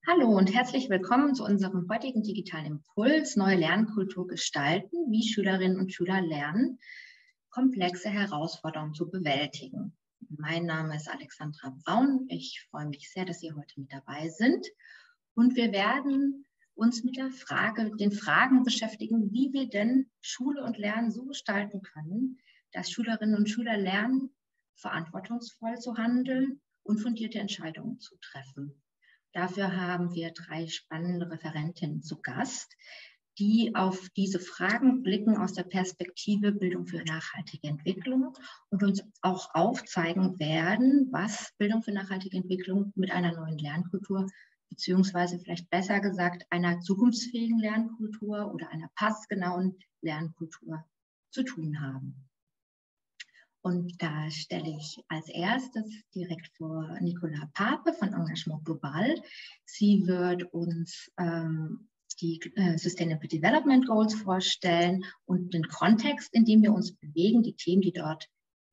Hallo und herzlich willkommen zu unserem heutigen digitalen Impuls Neue Lernkultur gestalten, wie Schülerinnen und Schüler lernen, komplexe Herausforderungen zu bewältigen. Mein Name ist Alexandra Braun. Ich freue mich sehr, dass Sie heute mit dabei sind. Und wir werden uns mit den Fragen beschäftigen, wie wir denn Schule und Lernen so gestalten können, dass Schülerinnen und Schüler lernen, verantwortungsvoll zu handeln und fundierte Entscheidungen zu treffen. Dafür haben wir 3 spannende Referentinnen zu Gast, die auf diese Fragen blicken aus der Perspektive Bildung für nachhaltige Entwicklung und uns auch aufzeigen werden, was Bildung für nachhaltige Entwicklung mit einer neuen Lernkultur beziehungsweise vielleicht besser gesagt einer zukunftsfähigen Lernkultur oder einer passgenauen Lernkultur zu tun haben. Und da stelle ich als erstes direkt vor Nicola Pape von Engagement Global. Sie wird uns die Sustainable Development Goals vorstellen und den Kontext, in dem wir uns bewegen, die Themen, die dort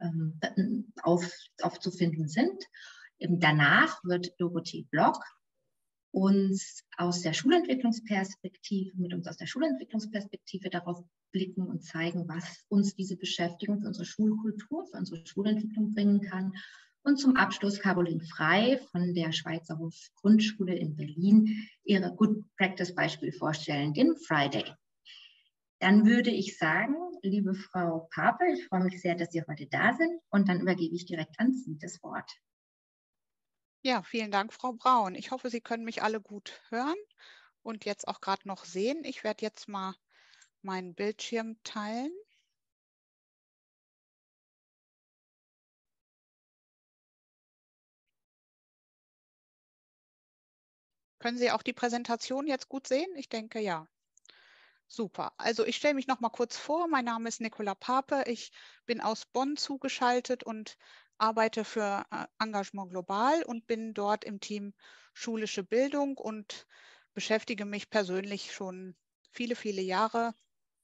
aufzufinden sind. Danach wird Dorothee Block uns aus der Schulentwicklungsperspektive, darauf blicken und zeigen, was uns diese Beschäftigung für unsere Schulkultur, für unsere Schulentwicklung bringen kann. Und zum Abschluss Caroline Frey von der Schweizer Hof Grundschule in Berlin ihre Good Practice Beispiel vorstellen, den Friday. Dann würde ich sagen, liebe Frau Pape, ich freue mich sehr, dass Sie heute da sind und dann übergebe ich direkt an Sie das Wort. Ja, vielen Dank, Frau Braun. Ich hoffe, Sie können mich alle gut hören und jetzt auch gerade noch sehen. Ich werde jetzt mal meinen Bildschirm teilen. Können Sie auch die Präsentation jetzt gut sehen? Ich denke, ja. Super. Also ich stelle mich noch mal kurz vor. Mein Name ist Nicola Pape. Ich bin aus Bonn zugeschaltet und arbeite für Engagement Global und bin dort im Team Schulische Bildung und beschäftige mich persönlich schon viele, viele Jahre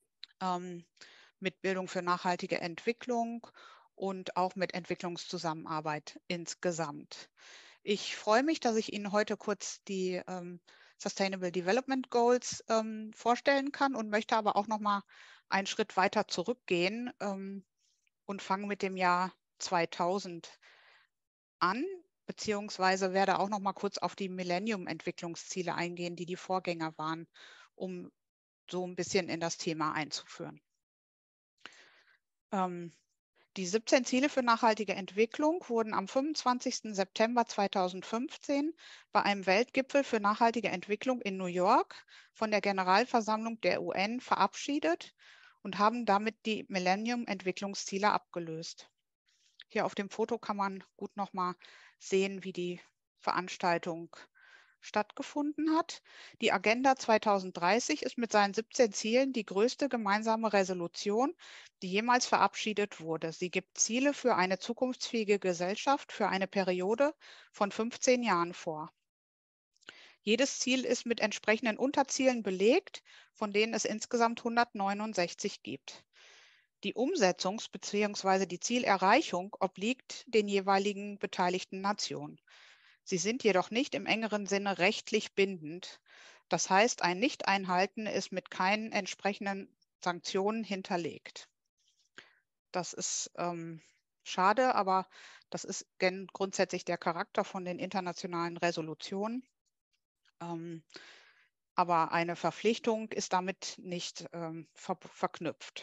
mit Bildung für nachhaltige Entwicklung und auch mit Entwicklungszusammenarbeit insgesamt. Ich freue mich, dass ich Ihnen heute kurz die Sustainable Development Goals vorstellen kann und möchte aber auch noch mal einen Schritt weiter zurückgehen und fange mit dem Jahr 2000 an, beziehungsweise werde auch noch mal kurz auf die Millennium-Entwicklungsziele eingehen, die die Vorgänger waren, um so ein bisschen in das Thema einzuführen. Die 17 Ziele für nachhaltige Entwicklung wurden am 25. September 2015 bei einem Weltgipfel für nachhaltige Entwicklung in New York von der Generalversammlung der UN verabschiedet und haben damit die Millennium-Entwicklungsziele abgelöst. Hier auf dem Foto kann man gut noch mal sehen, wie die Veranstaltung stattgefunden hat. Die Agenda 2030 ist mit seinen 17 Zielen die größte gemeinsame Resolution, die jemals verabschiedet wurde. Sie gibt Ziele für eine zukunftsfähige Gesellschaft für eine Periode von 15 Jahren vor. Jedes Ziel ist mit entsprechenden Unterzielen belegt, von denen es insgesamt 169 gibt. Die Umsetzung bzw. die Zielerreichung obliegt den jeweiligen beteiligten Nationen. Sie sind jedoch nicht im engeren Sinne rechtlich bindend. Das heißt, ein Nicht-Einhalten ist mit keinen entsprechenden Sanktionen hinterlegt. Das ist schade, aber das ist grundsätzlich der Charakter von den internationalen Resolutionen. Aber eine Verpflichtung ist damit nicht verknüpft.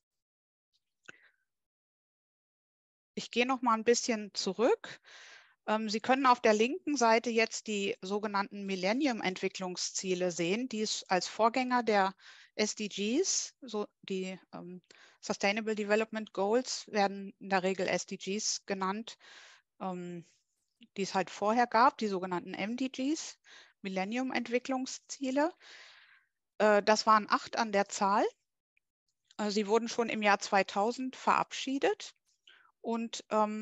Ich gehe noch mal ein bisschen zurück. Sie können auf der linken Seite jetzt die sogenannten Millennium-Entwicklungsziele sehen, die es als Vorgänger der SDGs, so die Sustainable Development Goals werden in der Regel SDGs genannt, die es halt vorher gab, die sogenannten MDGs, Millennium-Entwicklungsziele. Das waren 8 an der Zahl. Sie wurden schon im Jahr 2000 verabschiedet und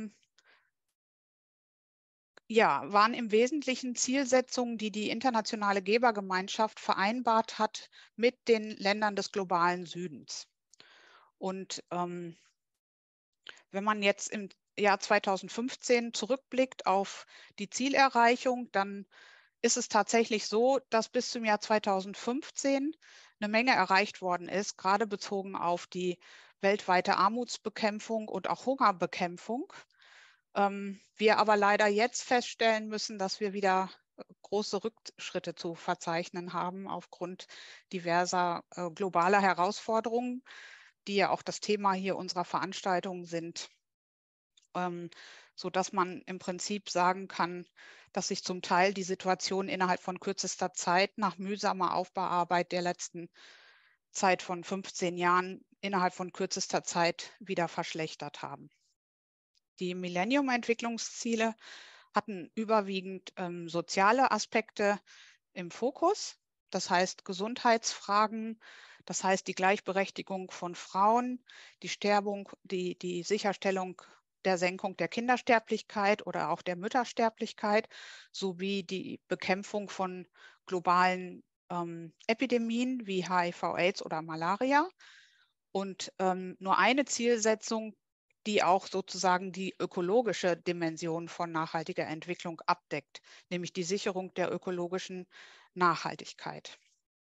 ja, waren im Wesentlichen Zielsetzungen, die die internationale Gebergemeinschaft vereinbart hat mit den Ländern des globalen Südens. Und wenn man jetzt im Jahr 2015 zurückblickt auf die Zielerreichung, dann ist es tatsächlich so, dass bis zum Jahr 2015 eine Menge erreicht worden ist, gerade bezogen auf die weltweite Armutsbekämpfung und auch Hungerbekämpfung. Wir aber leider jetzt feststellen müssen, dass wir wieder große Rückschritte zu verzeichnen haben aufgrund diverser globaler Herausforderungen, die ja auch das Thema hier unserer Veranstaltung sind, sodass man im Prinzip sagen kann, dass sich zum Teil die Situation innerhalb von kürzester Zeit nach mühsamer Aufbauarbeit der letzten Zeit von 15 Jahren innerhalb von kürzester Zeit wieder verschlechtert haben. Die Millennium-Entwicklungsziele hatten überwiegend soziale Aspekte im Fokus, das heißt Gesundheitsfragen, das heißt die Gleichberechtigung von Frauen, die Sicherstellung der Senkung der Kindersterblichkeit oder auch der Müttersterblichkeit sowie die Bekämpfung von globalen Epidemien wie HIV/AIDS oder Malaria. Und nur eine Zielsetzung, die auch sozusagen die ökologische Dimension von nachhaltiger Entwicklung abdeckt, nämlich die Sicherung der ökologischen Nachhaltigkeit.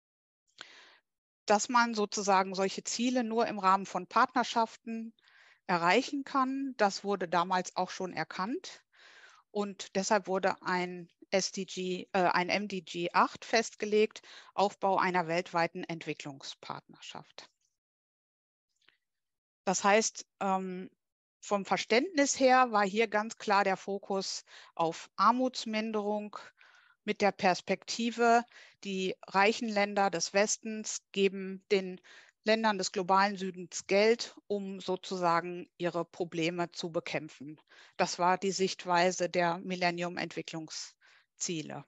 Dass man sozusagen solche Ziele nur im Rahmen von Partnerschaften erreichen kann, das wurde damals auch schon erkannt. Und deshalb wurde ein MDG 8 festgelegt, Aufbau einer weltweiten Entwicklungspartnerschaft. Das heißt, vom Verständnis her war hier ganz klar der Fokus auf Armutsminderung mit der Perspektive, die reichen Länder des Westens geben den Ländern des globalen Südens Geld, um sozusagen ihre Probleme zu bekämpfen. Das war die Sichtweise der Millennium-Entwicklungsziele.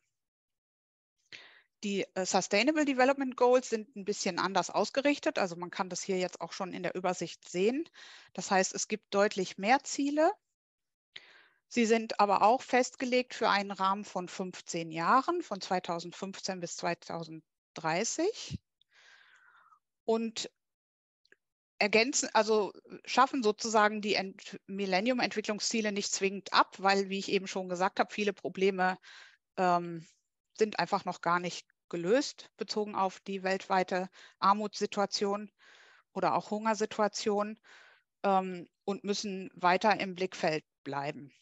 Die Sustainable Development Goals sind ein bisschen anders ausgerichtet. Also man kann das hier jetzt auch schon in der Übersicht sehen. Das heißt, es gibt deutlich mehr Ziele. Sie sind aber auch festgelegt für einen Rahmen von 15 Jahren, von 2015 bis 2030. Und schaffen sozusagen die Millennium-Entwicklungsziele nicht zwingend ab, weil, wie ich eben schon gesagt habe, viele Probleme sind einfach noch gar nicht gelöst, bezogen auf die weltweite Armutssituation oder auch Hungersituation und müssen weiter im Blickfeld bleiben.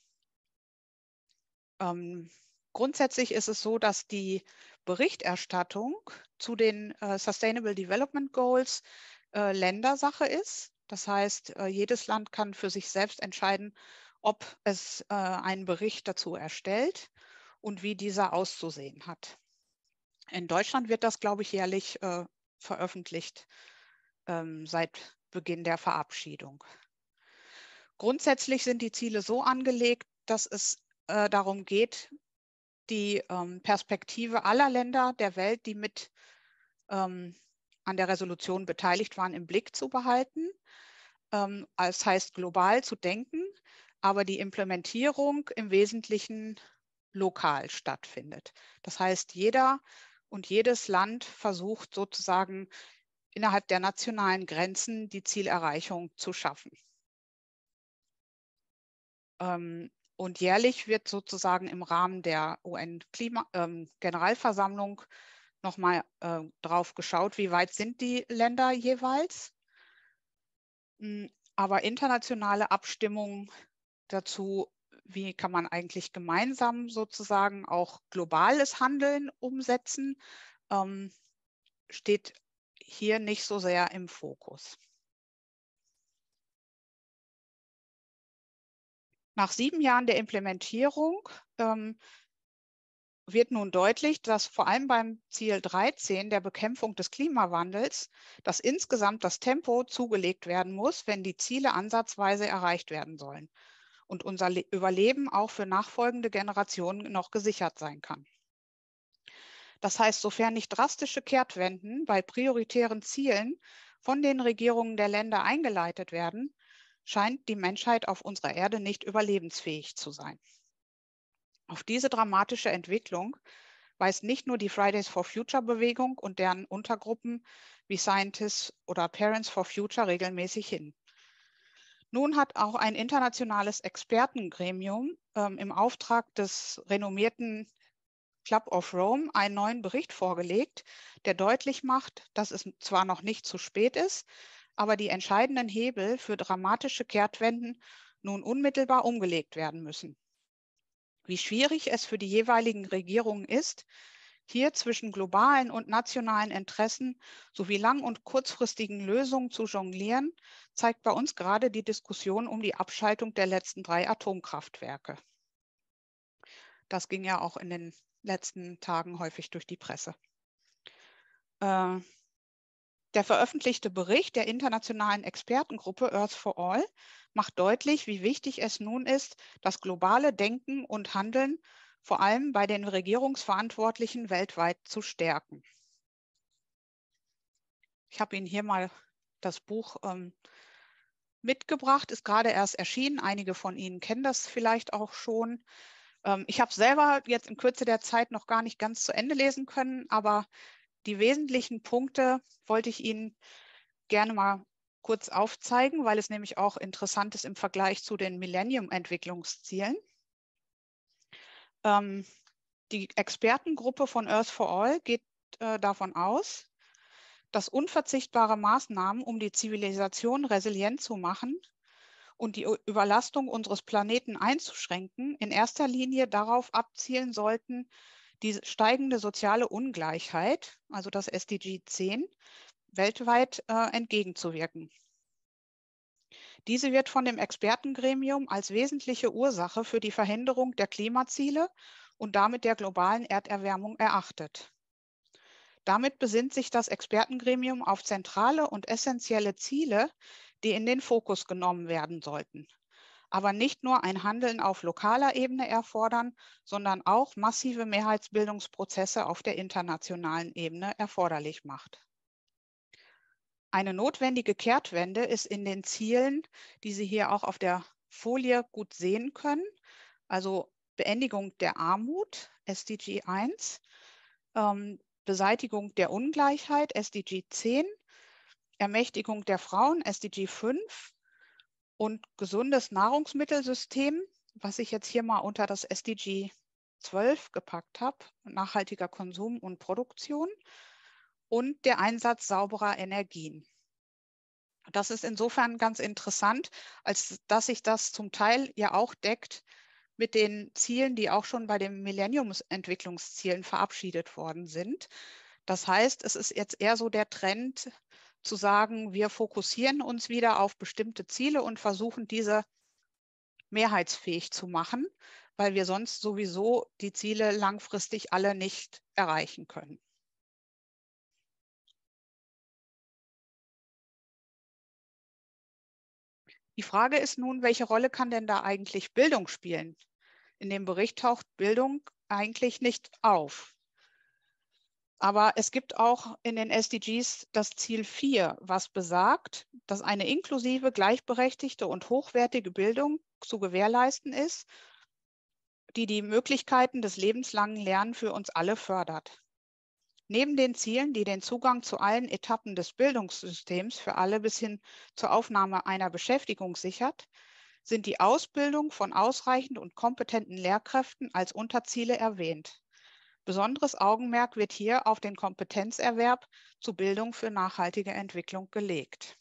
Grundsätzlich ist es so, dass die Berichterstattung zu den Sustainable Development Goals Ländersache ist. Das heißt, jedes Land kann für sich selbst entscheiden, ob es einen Bericht dazu erstellt und wie dieser auszusehen hat. In Deutschland wird das, glaube ich, jährlich veröffentlicht seit Beginn der Verabschiedung. Grundsätzlich sind die Ziele so angelegt, dass es darum geht, die Perspektive aller Länder der Welt, die mit an der Resolution beteiligt waren, im Blick zu behalten. Das heißt, global zu denken, aber die Implementierung im Wesentlichen lokal stattfindet. Das heißt, jeder und jedes Land versucht sozusagen innerhalb der nationalen Grenzen die Zielerreichung zu schaffen. Und jährlich wird sozusagen im Rahmen der UN-Generalversammlung nochmal drauf geschaut, wie weit sind die Länder jeweils. Aber internationale Abstimmungen dazu, wie kann man eigentlich gemeinsam sozusagen auch globales Handeln umsetzen, steht hier nicht so sehr im Fokus. Nach 7 Jahren der Implementierung wird nun deutlich, dass vor allem beim Ziel 13 der Bekämpfung des Klimawandels, dass insgesamt das Tempo zugelegt werden muss, wenn die Ziele ansatzweise erreicht werden sollen und unser Überleben auch für nachfolgende Generationen noch gesichert sein kann. Das heißt, sofern nicht drastische Kehrtwenden bei prioritären Zielen von den Regierungen der Länder eingeleitet werden, scheint die Menschheit auf unserer Erde nicht überlebensfähig zu sein. Auf diese dramatische Entwicklung weist nicht nur die Fridays for Future Bewegung und deren Untergruppen wie Scientists oder Parents for Future regelmäßig hin. Nun hat auch ein internationales Expertengremium im Auftrag des renommierten Club of Rome einen neuen Bericht vorgelegt, der deutlich macht, dass es zwar noch nicht zu spät ist, aber die entscheidenden Hebel für dramatische Kehrtwenden nun unmittelbar umgelegt werden müssen. Wie schwierig es für die jeweiligen Regierungen ist, hier zwischen globalen und nationalen Interessen sowie lang- und kurzfristigen Lösungen zu jonglieren, zeigt bei uns gerade die Diskussion um die Abschaltung der letzten 3 Atomkraftwerke. Das ging ja auch in den letzten Tagen häufig durch die Presse. Der veröffentlichte Bericht der internationalen Expertengruppe Earth for All macht deutlich, wie wichtig es nun ist, das globale Denken und Handeln vor allem bei den Regierungsverantwortlichen weltweit zu stärken. Ich habe Ihnen hier mal das Buch mitgebracht, ist gerade erst erschienen. Einige von Ihnen kennen das vielleicht auch schon. Ich habe selber jetzt in Kürze der Zeit noch gar nicht ganz zu Ende lesen können, aber die wesentlichen Punkte wollte ich Ihnen gerne mal kurz aufzeigen, weil es nämlich auch interessant ist im Vergleich zu den Millennium-Entwicklungszielen. Die Expertengruppe von Earth for All geht davon aus, dass unverzichtbare Maßnahmen, um die Zivilisation resilient zu machen und die Überlastung unseres Planeten einzuschränken, in erster Linie darauf abzielen sollten, die steigende soziale Ungleichheit, also das SDG 10, weltweit entgegenzuwirken. Diese wird von dem Expertengremium als wesentliche Ursache für die Verhinderung der Klimaziele und damit der globalen Erderwärmung erachtet. Damit besinnt sich das Expertengremium auf zentrale und essentielle Ziele, die in den Fokus genommen werden sollten, aber nicht nur ein Handeln auf lokaler Ebene erfordern, sondern auch massive Mehrheitsbildungsprozesse auf der internationalen Ebene erforderlich macht. Eine notwendige Kehrtwende ist in den Zielen, die Sie hier auch auf der Folie gut sehen können, also Beendigung der Armut, SDG 1, Beseitigung der Ungleichheit, SDG 10, Ermächtigung der Frauen, SDG 5 und gesundes Nahrungsmittelsystem, was ich jetzt hier mal unter das SDG 12 gepackt habe, nachhaltiger Konsum und Produktion und der Einsatz sauberer Energien. Das ist insofern ganz interessant, als dass sich das zum Teil ja auch deckt mit den Zielen, die auch schon bei den Millenniumsentwicklungszielen verabschiedet worden sind. Das heißt, es ist jetzt eher so der Trend zu sagen, wir fokussieren uns wieder auf bestimmte Ziele und versuchen, diese mehrheitsfähig zu machen, weil wir sonst sowieso die Ziele langfristig alle nicht erreichen können. Die Frage ist nun, welche Rolle kann denn da eigentlich Bildung spielen? In dem Bericht taucht Bildung eigentlich nicht auf. Aber es gibt auch in den SDGs das Ziel 4, was besagt, dass eine inklusive, gleichberechtigte und hochwertige Bildung zu gewährleisten ist, die die Möglichkeiten des lebenslangen Lernens für uns alle fördert. Neben den Zielen, die den Zugang zu allen Etappen des Bildungssystems für alle bis hin zur Aufnahme einer Beschäftigung sichert, sind die Ausbildung von ausreichend und kompetenten Lehrkräften als Unterziele erwähnt. Besonderes Augenmerk wird hier auf den Kompetenzerwerb zur Bildung für nachhaltige Entwicklung gelegt.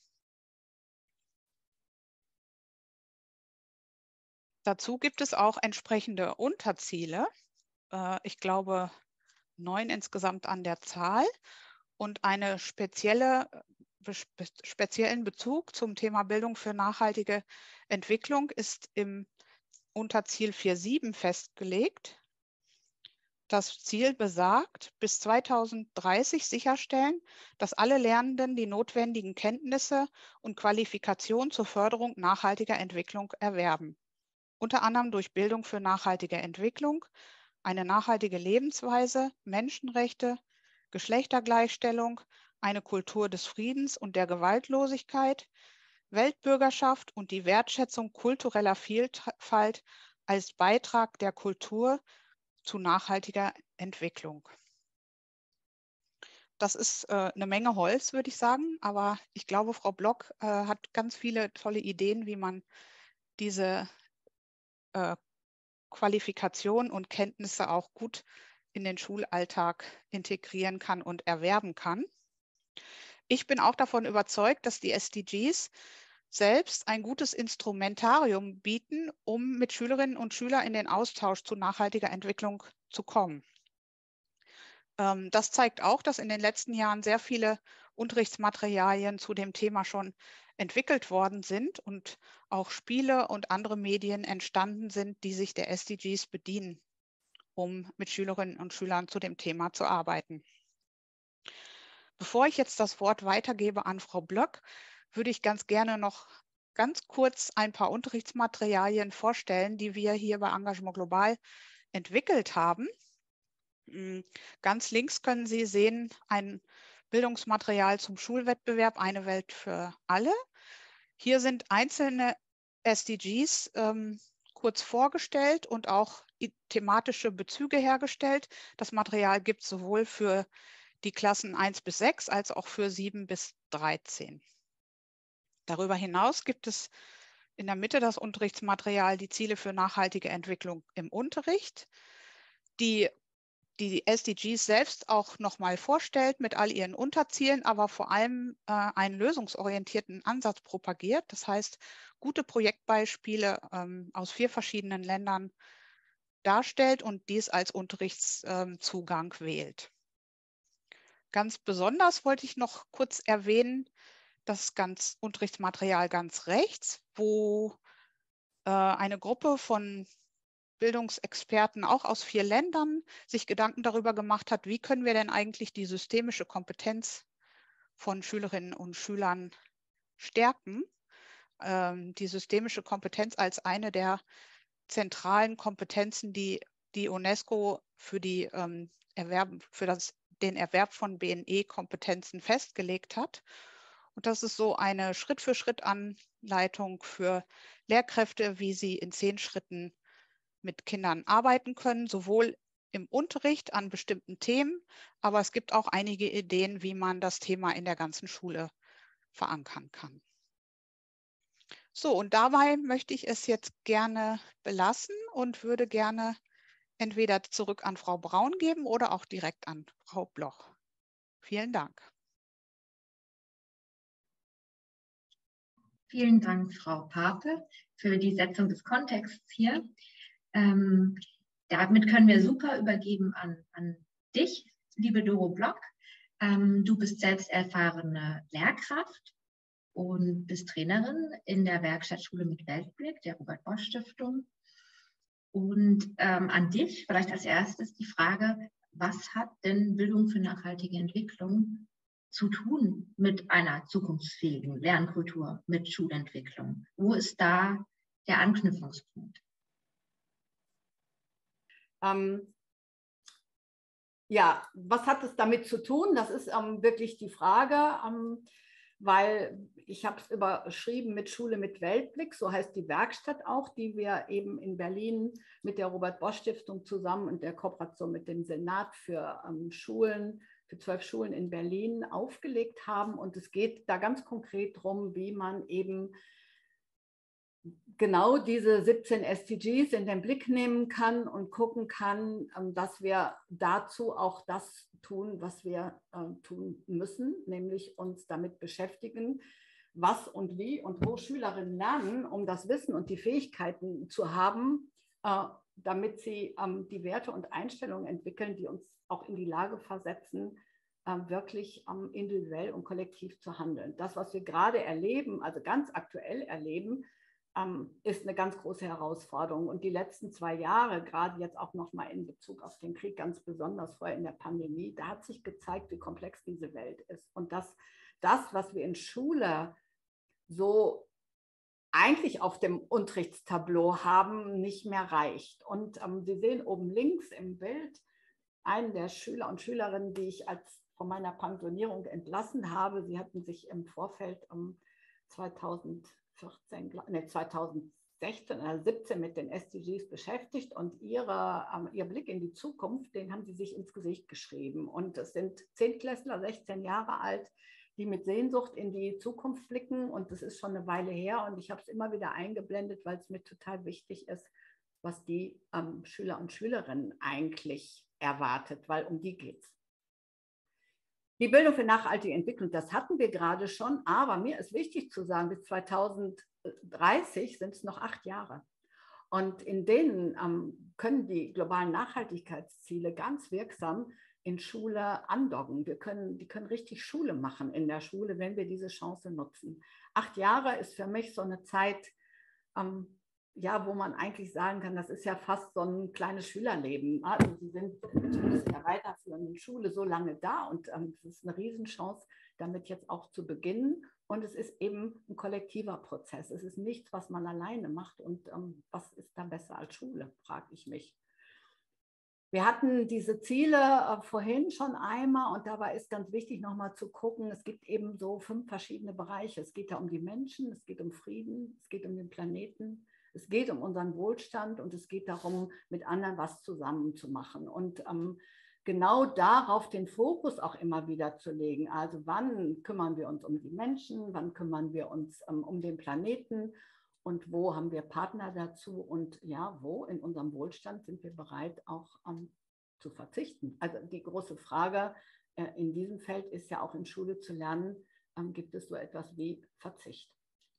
Dazu gibt es auch entsprechende Unterziele. Ich glaube, 9 insgesamt an der Zahl und einen speziellen Bezug zum Thema Bildung für nachhaltige Entwicklung ist im Unterziel 4.7 festgelegt. Das Ziel besagt, bis 2030 sicherstellen, dass alle Lernenden die notwendigen Kenntnisse und Qualifikationen zur Förderung nachhaltiger Entwicklung erwerben. Unter anderem durch Bildung für nachhaltige Entwicklung, eine nachhaltige Lebensweise, Menschenrechte, Geschlechtergleichstellung, eine Kultur des Friedens und der Gewaltlosigkeit, Weltbürgerschaft und die Wertschätzung kultureller Vielfalt als Beitrag der Kultur zu nachhaltiger Entwicklung. Das ist eine Menge Holz, würde ich sagen, aber ich glaube, Frau Block hat ganz viele tolle Ideen, wie man diese Qualifikationen und Kenntnisse auch gut in den Schulalltag integrieren kann und erwerben kann. Ich bin auch davon überzeugt, dass die SDGs selbst ein gutes Instrumentarium bieten, um mit Schülerinnen und Schülern in den Austausch zu nachhaltiger Entwicklung zu kommen. Das zeigt auch, dass in den letzten Jahren sehr viele Unterrichtsmaterialien zu dem Thema schon entwickelt worden sind und auch Spiele und andere Medien entstanden sind, die sich der SDGs bedienen, um mit Schülerinnen und Schülern zu dem Thema zu arbeiten. Bevor ich jetzt das Wort weitergebe an Frau Blöck, würde ich ganz gerne noch ganz kurz ein paar Unterrichtsmaterialien vorstellen, die wir hier bei Engagement Global entwickelt haben. Ganz links können Sie sehen ein Bildungsmaterial zum Schulwettbewerb Eine Welt für alle. Hier sind einzelne SDGs kurz vorgestellt und auch thematische Bezüge hergestellt. Das Material gibt es sowohl für die Klassen 1 bis 6 als auch für 7 bis 13. Darüber hinaus gibt es in der Mitte das Unterrichtsmaterial Die Ziele für nachhaltige Entwicklung im Unterricht, die SDGs selbst auch nochmal vorstellt mit all ihren Unterzielen, aber vor allem einen lösungsorientierten Ansatz propagiert. Das heißt, gute Projektbeispiele aus 4 verschiedenen Ländern darstellt und dies als Unterrichtszugang wählt. Ganz besonders wollte ich noch kurz erwähnen, das Unterrichtsmaterial ganz rechts, wo eine Gruppe von Bildungsexperten auch aus 4 Ländern sich Gedanken darüber gemacht hat, wie können wir denn eigentlich die systemische Kompetenz von Schülerinnen und Schülern stärken. Die systemische Kompetenz als eine der zentralen Kompetenzen, die die UNESCO für den Erwerb von BNE-Kompetenzen festgelegt hat. Und das ist so eine Schritt-für-Schritt-Anleitung für Lehrkräfte, wie sie in 10 Schritten mit Kindern arbeiten können, sowohl im Unterricht an bestimmten Themen, aber es gibt auch einige Ideen, wie man das Thema in der ganzen Schule verankern kann. So, und dabei möchte ich es jetzt gerne belassen und würde gerne entweder zurück an Frau Braun geben oder auch direkt an Frau Bloch. Vielen Dank. Vielen Dank, Frau Pape, für die Setzung des Kontexts hier. Damit können wir super übergeben an dich, liebe Doro Block. Du bist selbst erfahrene Lehrkraft und bist Trainerin in der Werkstattschule mit Weltblick, der Robert-Bosch-Stiftung. Und an dich vielleicht als erstes die Frage, was hat denn Bildung für nachhaltige Entwicklung zu tun mit einer zukunftsfähigen Lernkultur, mit Schulentwicklung? Wo ist da der Anknüpfungspunkt? Ja, was hat es damit zu tun? Das ist wirklich die Frage, weil ich habe es überschrieben mit Schule mit Weltblick, so heißt die Werkstatt auch, die wir eben in Berlin mit der Robert-Bosch-Stiftung zusammen und der Kooperation mit dem Senat für Schulen, für 12 Schulen in Berlin aufgelegt haben. Und es geht da ganz konkret darum, wie man eben genau diese 17 SDGs in den Blick nehmen kann und gucken kann, dass wir dazu auch das tun, was wir tun müssen, nämlich uns damit beschäftigen, was und wie und wo Schülerinnen lernen, um das Wissen und die Fähigkeiten zu haben, damit sie die Werte und Einstellungen entwickeln, die uns auch in die Lage versetzen, wirklich individuell und kollektiv zu handeln. Das, was wir gerade erleben, also ganz aktuell erleben, ist eine ganz große Herausforderung. Und die letzten 2 Jahre, gerade jetzt auch nochmal in Bezug auf den Krieg, ganz besonders vorher in der Pandemie, da hat sich gezeigt, wie komplex diese Welt ist. Und dass das, was wir in Schule so eigentlich auf dem Unterrichtstableau haben, nicht mehr reicht. Und Sie sehen oben links im Bild einen der Schüler und Schülerinnen, die ich von meiner Pensionierung entlassen habe. Sie hatten sich im Vorfeld 2016 oder 2017 mit den SDGs beschäftigt und ihr Blick in die Zukunft, den haben sie sich ins Gesicht geschrieben. Und es sind 10-Klässler, 16 Jahre alt, die mit Sehnsucht in die Zukunft blicken. Und das ist schon eine Weile her. Und ich habe es immer wieder eingeblendet, weil es mir total wichtig ist, was die Schüler und Schülerinnen eigentlich erwartet, weil um die geht es. Die Bildung für nachhaltige Entwicklung, das hatten wir gerade schon, aber mir ist wichtig zu sagen, bis 2030 sind es noch 8 Jahre. Und in denen können die globalen Nachhaltigkeitsziele ganz wirksam in Schule andocken. Die können richtig Schule machen in der Schule, wenn wir diese Chance nutzen. 8 Jahre ist für mich so eine Zeit, ja, wo man eigentlich sagen kann, das ist ja fast so ein kleines Schülerleben. Also sie sind zumindest in der weiterführenden Schule so lange da und es ist eine Riesenchance, damit jetzt auch zu beginnen. Und es ist eben ein kollektiver Prozess. Es ist nichts, was man alleine macht. Und was ist da besser als Schule, frage ich mich. Wir hatten diese Ziele vorhin schon einmal und dabei ist ganz wichtig nochmal zu gucken, es gibt eben so 5 verschiedene Bereiche. Es geht da um die Menschen, es geht um Frieden, es geht um den Planeten, es geht um unseren Wohlstand und es geht darum, mit anderen was zusammen zu machen. Und genau darauf den Fokus auch immer wieder zu legen. Also wann kümmern wir uns um die Menschen, wann kümmern wir uns um den Planeten und wo haben wir Partner dazu und ja, wo in unserem Wohlstand sind wir bereit auch zu verzichten. Also die große Frage in diesem Feld ist ja auch in Schule zu lernen, gibt es so etwas wie Verzicht.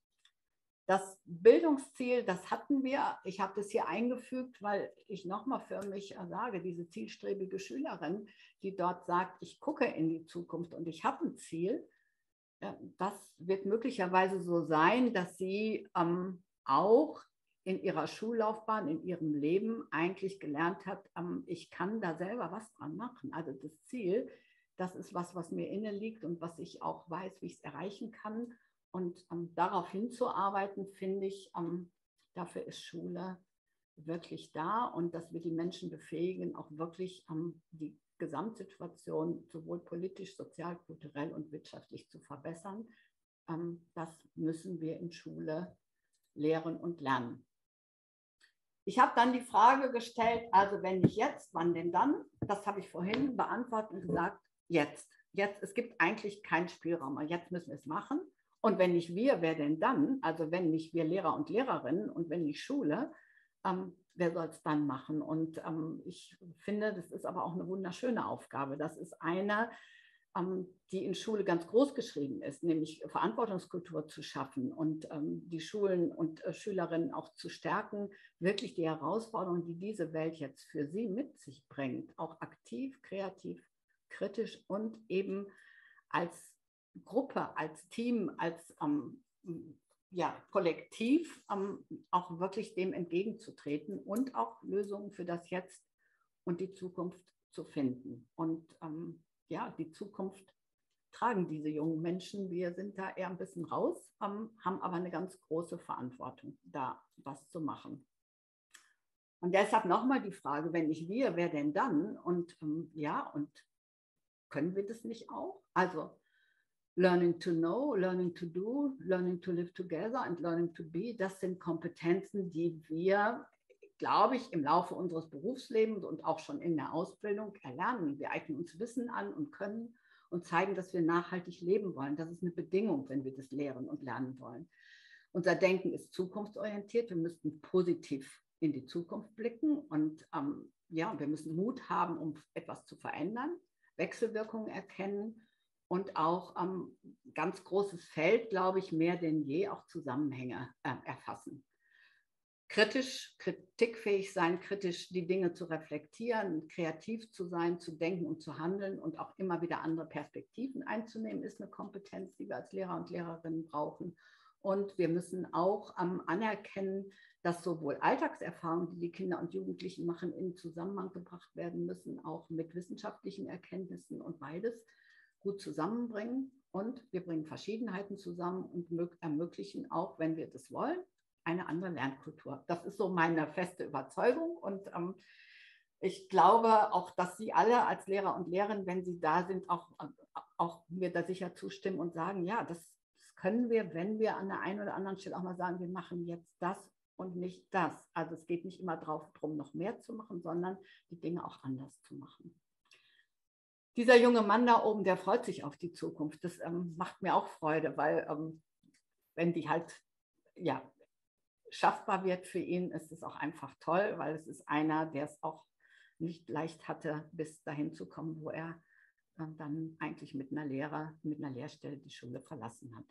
Das Bildungsziel, das hatten wir. Ich habe das hier eingefügt, weil ich nochmal für mich sage, diese zielstrebige Schülerin, die dort sagt, ich gucke in die Zukunft und ich habe ein Ziel, das wird möglicherweise so sein, dass sie auch in ihrer Schullaufbahn, in ihrem Leben eigentlich gelernt hat, ich kann da selber was dran machen. Also das Ziel, das ist was mir inne liegt und was ich auch weiß, wie ich es erreichen kann. Und darauf hinzuarbeiten, finde ich, dafür ist Schule wirklich da und dass wir die Menschen befähigen, auch wirklich die Gesamtsituation sowohl politisch, sozial, kulturell und wirtschaftlich zu verbessern. Das müssen wir in Schule lehren und lernen. Ich habe dann die Frage gestellt, also wenn nicht jetzt, wann denn dann? Das habe ich vorhin beantwortet und gesagt, jetzt. Es gibt eigentlich keinen Spielraum, jetzt müssen wir es machen. Und wenn nicht wir, wer denn dann? Also wenn nicht wir Lehrer und Lehrerinnen und wenn nicht Schule, wer soll es dann machen? Und ich finde, das ist aber auch eine wunderschöne Aufgabe. Das ist eine, die in Schule ganz groß geschrieben ist, nämlich Verantwortungskultur zu schaffen und die Schulen und Schülerinnen auch zu stärken, wirklich die Herausforderungen, die diese Welt jetzt für sie mit sich bringt, auch aktiv, kreativ, kritisch und eben als Gruppe, als Team, als Kollektiv auch wirklich dem entgegenzutreten und auch Lösungen für das Jetzt und die Zukunft zu finden. Und die Zukunft tragen diese jungen Menschen. Wir sind da eher ein bisschen raus, haben aber eine ganz große Verantwortung, da was zu machen. Und deshalb nochmal die Frage, wenn nicht wir, wer denn dann? Und und können wir das nicht auch? Also Learning to know, learning to do, learning to live together and learning to be, das sind Kompetenzen, die wir, glaube ich, im Laufe unseres Berufslebens und auch schon in der Ausbildung erlernen. Wir eignen uns Wissen an und können und zeigen, dass wir nachhaltig leben wollen. Das ist eine Bedingung, wenn wir das lehren und lernen wollen. Unser Denken ist zukunftsorientiert. Wir müssten positiv in die Zukunft blicken und wir müssen Mut haben, um etwas zu verändern, Wechselwirkungen erkennen und auch ganz großes Feld, glaube ich, mehr denn je auch Zusammenhänge erfassen. Kritisch, kritikfähig sein, kritisch die Dinge zu reflektieren, kreativ zu sein, zu denken und zu handeln und auch immer wieder andere Perspektiven einzunehmen, ist eine Kompetenz, die wir als Lehrer und Lehrerinnen brauchen. Und wir müssen auch anerkennen, dass sowohl Alltagserfahrungen, die die Kinder und Jugendlichen machen, in Zusammenhang gebracht werden müssen, auch mit wissenschaftlichen Erkenntnissen und beides gut zusammenbringen. Und wir bringen Verschiedenheiten zusammen und ermöglichen auch, wenn wir das wollen, eine andere Lernkultur. Das ist so meine feste Überzeugung. Und ich glaube auch, dass Sie alle als Lehrer und Lehrerinnen, wenn Sie da sind, auch mir da sicher zustimmen und sagen, ja, das können wir, wenn wir an der einen oder anderen Stelle auch mal sagen, wir machen jetzt das und nicht das. Also es geht nicht immer darum, noch mehr zu machen, sondern die Dinge auch anders zu machen. Dieser junge Mann da oben, der freut sich auf die Zukunft. Das macht mir auch Freude, weil wenn die halt schaffbar wird für ihn, ist es auch einfach toll, weil es ist einer, der es auch nicht leicht hatte, bis dahin zu kommen, wo er dann eigentlich mit einer Lehrstelle die Schule verlassen hat.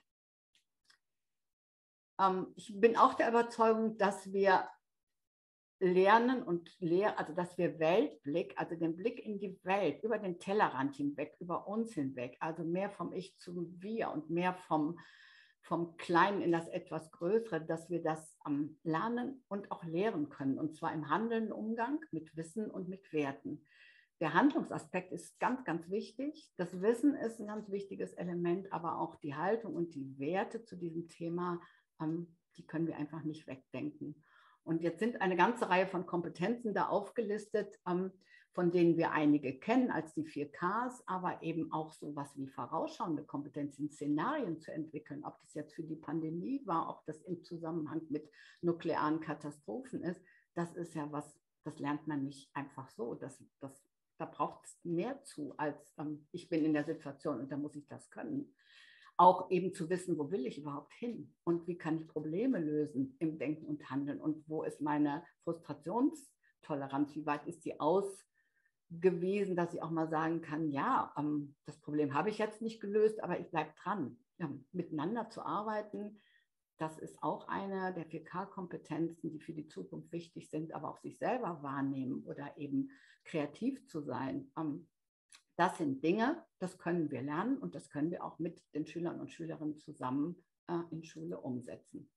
Ich bin auch der Überzeugung, dass wir lernen und also dass wir Weltblick, also den Blick in die Welt, über den Tellerrand hinweg, über uns hinweg, also mehr vom Ich zum Wir und mehr vom Kleinen in das etwas Größere, dass wir das lernen und auch lehren können, und zwar im Handeln, Umgang mit Wissen und mit Werten. Der Handlungsaspekt ist ganz, ganz wichtig. Das Wissen ist ein ganz wichtiges Element, aber auch die Haltung und die Werte zu diesem Thema, die können wir einfach nicht wegdenken. Und jetzt sind eine ganze Reihe von Kompetenzen da aufgelistet, von denen wir einige kennen als die 4 Ks, aber eben auch sowas wie vorausschauende Kompetenzen, Szenarien zu entwickeln, ob das jetzt für die Pandemie war, ob das im Zusammenhang mit nuklearen Katastrophen ist. Das ist ja was, das lernt man nicht einfach so. Da braucht es mehr zu, als ich bin in der Situation und da muss ich das können. Auch eben zu wissen, wo will ich überhaupt hin und wie kann ich Probleme lösen im Denken und Handeln und wo ist meine Frustrationstoleranz, wie weit ist die ausgewiesen, dass ich auch mal sagen kann, ja, das Problem habe ich jetzt nicht gelöst, aber ich bleibe dran. Ja, miteinander zu arbeiten, das ist auch eine der 4K-Kompetenzen, die für die Zukunft wichtig sind, aber auch sich selber wahrnehmen oder eben kreativ zu sein. Das sind Dinge, das können wir lernen und das können wir auch mit den Schülern und Schülerinnen zusammen in Schule umsetzen.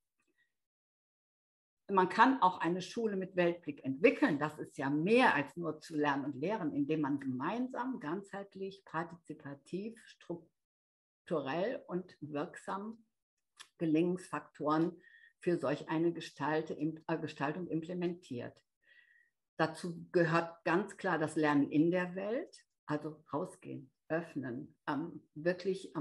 Man kann auch eine Schule mit Weltblick entwickeln. Das ist ja mehr als nur zu lernen und lehren, indem man gemeinsam, ganzheitlich, partizipativ, strukturell und wirksam Gelingensfaktoren für solch eine Gestaltung implementiert. Dazu gehört ganz klar das Lernen in der Welt, also rausgehen, öffnen, wirklich,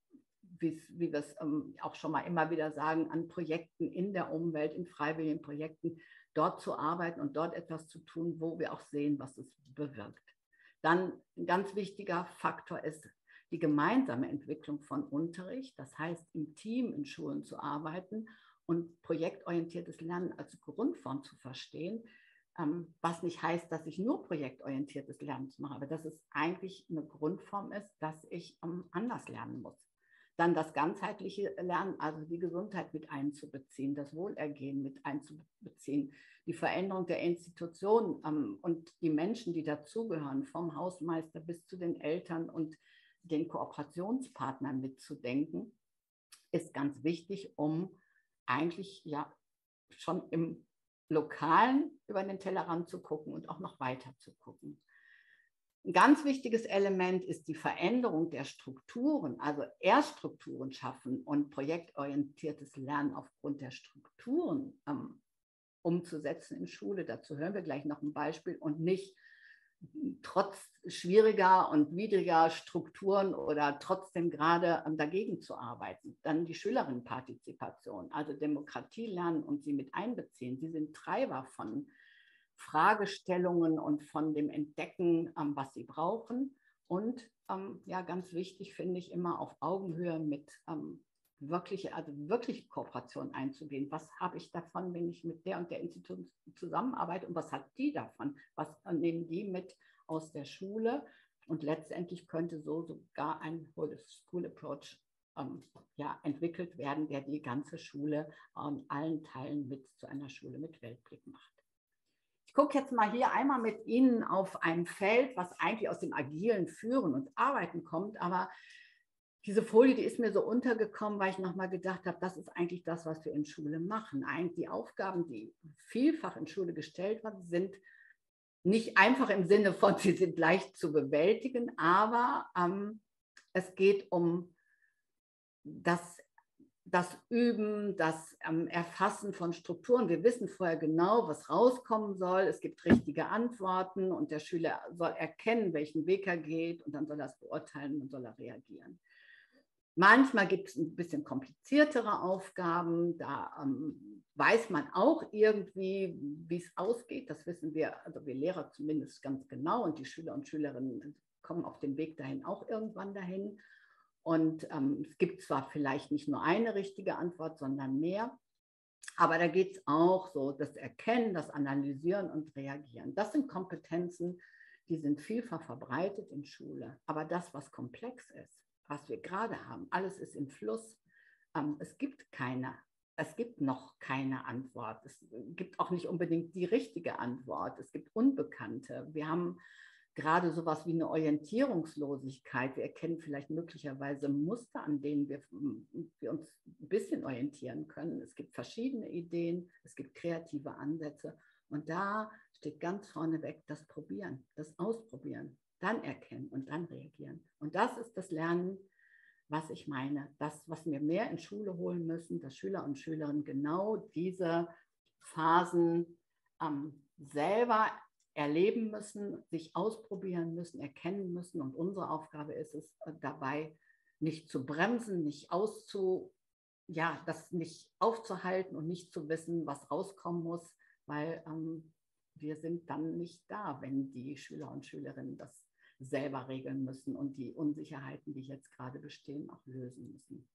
wie wir es auch schon mal immer wieder sagen, an Projekten in der Umwelt, in freiwilligen Projekten, dort zu arbeiten und dort etwas zu tun, wo wir auch sehen, was es bewirkt. Dann ein ganz wichtiger Faktor ist die gemeinsame Entwicklung von Unterricht, das heißt im Team in Schulen zu arbeiten und projektorientiertes Lernen als Grundform zu verstehen, was nicht heißt, dass ich nur projektorientiertes Lernen mache, aber dass es eigentlich eine Grundform ist, dass ich anders lernen muss. Dann das ganzheitliche Lernen, also die Gesundheit mit einzubeziehen, das Wohlergehen mit einzubeziehen, die Veränderung der Institutionen und die Menschen, die dazugehören, vom Hausmeister bis zu den Eltern und den Kooperationspartnern mitzudenken, ist ganz wichtig, um eigentlich ja schon im Lokalen über den Tellerrand zu gucken und auch noch weiter zu gucken. Ein ganz wichtiges Element ist die Veränderung der Strukturen, also erst Strukturen schaffen und projektorientiertes Lernen aufgrund der Strukturen umzusetzen in Schule. Dazu hören wir gleich noch ein Beispiel und nicht trotz schwieriger und widriger Strukturen oder trotzdem gerade dagegen zu arbeiten. Dann die Schülerinnenpartizipation, also Demokratie lernen und sie mit einbeziehen. Sie sind Treiber von Fragestellungen und von dem Entdecken, was sie brauchen. Und ja, ganz wichtig finde ich immer auf Augenhöhe mit wirkliche Kooperation einzugehen. Was habe ich davon, wenn ich mit der und der Institution zusammenarbeite und was hat die davon? Was nehmen die mit aus der Schule? Und letztendlich könnte so sogar ein Whole School Approach ja, entwickelt werden, der die ganze Schule allen Teilen mit zu einer Schule mit Weltblick macht. Ich gucke jetzt mal hier einmal mit Ihnen auf ein Feld, was eigentlich aus dem agilen Führen und Arbeiten kommt, aber diese Folie, die ist mir so untergekommen, weil ich nochmal gedacht habe, das ist eigentlich das, was wir in Schule machen. Die Aufgaben, die vielfach in Schule gestellt werden, sind nicht einfach im Sinne von, sie sind leicht zu bewältigen, aber es geht um das Üben, das Erfassen von Strukturen. Wir wissen vorher genau, was rauskommen soll. Es gibt richtige Antworten und der Schüler soll erkennen, welchen Weg er geht und dann soll er es beurteilen und soll er reagieren. Manchmal gibt es ein bisschen kompliziertere Aufgaben, da weiß man auch irgendwie, wie es ausgeht. Das wissen wir, also wir Lehrer zumindest ganz genau und die Schüler und Schülerinnen kommen auf dem Weg dahin auch irgendwann dahin. Und es gibt zwar vielleicht nicht nur eine richtige Antwort, sondern mehr, Aber da geht es auch so, das Erkennen, das Analysieren und Reagieren. Das sind Kompetenzen, die sind vielfach verbreitet in Schule. Aber das, was komplex ist, was wir gerade haben, alles ist im Fluss. Es gibt noch keine Antwort. Es gibt auch nicht unbedingt die richtige Antwort. Es gibt Unbekannte. Wir haben gerade sowas wie eine Orientierungslosigkeit. Wir erkennen vielleicht möglicherweise Muster, an denen wir uns ein bisschen orientieren können. Es gibt verschiedene Ideen, es gibt kreative Ansätze. Und da steht ganz vorneweg das Probieren, das Ausprobieren, dann erkennen und dann reagieren. Und das ist das Lernen, was ich meine. Das, was wir mehr in Schule holen müssen, dass Schüler und Schülerinnen genau diese Phasen selber erleben müssen, sich ausprobieren müssen, erkennen müssen. Und unsere Aufgabe ist es dabei, nicht zu bremsen, das nicht aufzuhalten und nicht zu wissen, was rauskommen muss, weil wir sind dann nicht da, wenn die Schüler und Schülerinnen das selber regeln müssen und die Unsicherheiten, die jetzt gerade bestehen, auch lösen müssen.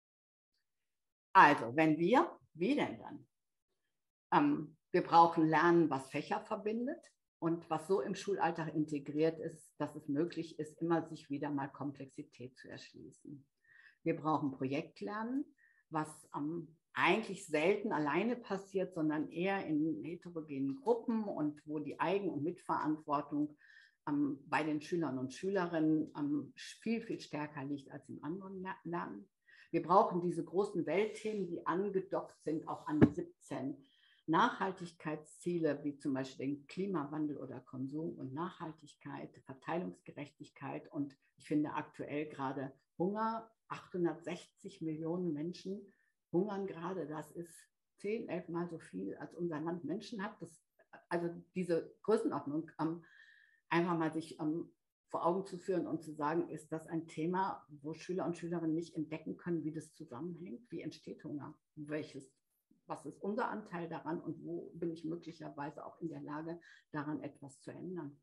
Also, wie denn dann? Wir brauchen Lernen, was Fächer verbindet und was so im Schulalltag integriert ist, dass es möglich ist, immer sich wieder mal Komplexität zu erschließen. Wir brauchen Projektlernen, was eigentlich selten alleine passiert, sondern eher in heterogenen Gruppen und wo die Eigen- und Mitverantwortung bei den Schülern und Schülerinnen viel, viel stärker liegt als im anderen Lernen. Wir brauchen diese großen Weltthemen, die angedockt sind, auch an die 17 Nachhaltigkeitsziele, wie zum Beispiel den Klimawandel oder Konsum und Nachhaltigkeit, Verteilungsgerechtigkeit und ich finde aktuell gerade Hunger. 860 Millionen Menschen hungern gerade. Das ist 10, 11 Mal so viel, als unser Land Menschen hat. Also diese Größenordnung einfach mal sich vor Augen zu führen und zu sagen, ist das ein Thema, wo Schüler und Schülerinnen nicht entdecken können, wie das zusammenhängt? Wie entsteht Hunger? Was ist unser Anteil daran und wo bin ich möglicherweise auch in der Lage, daran etwas zu ändern?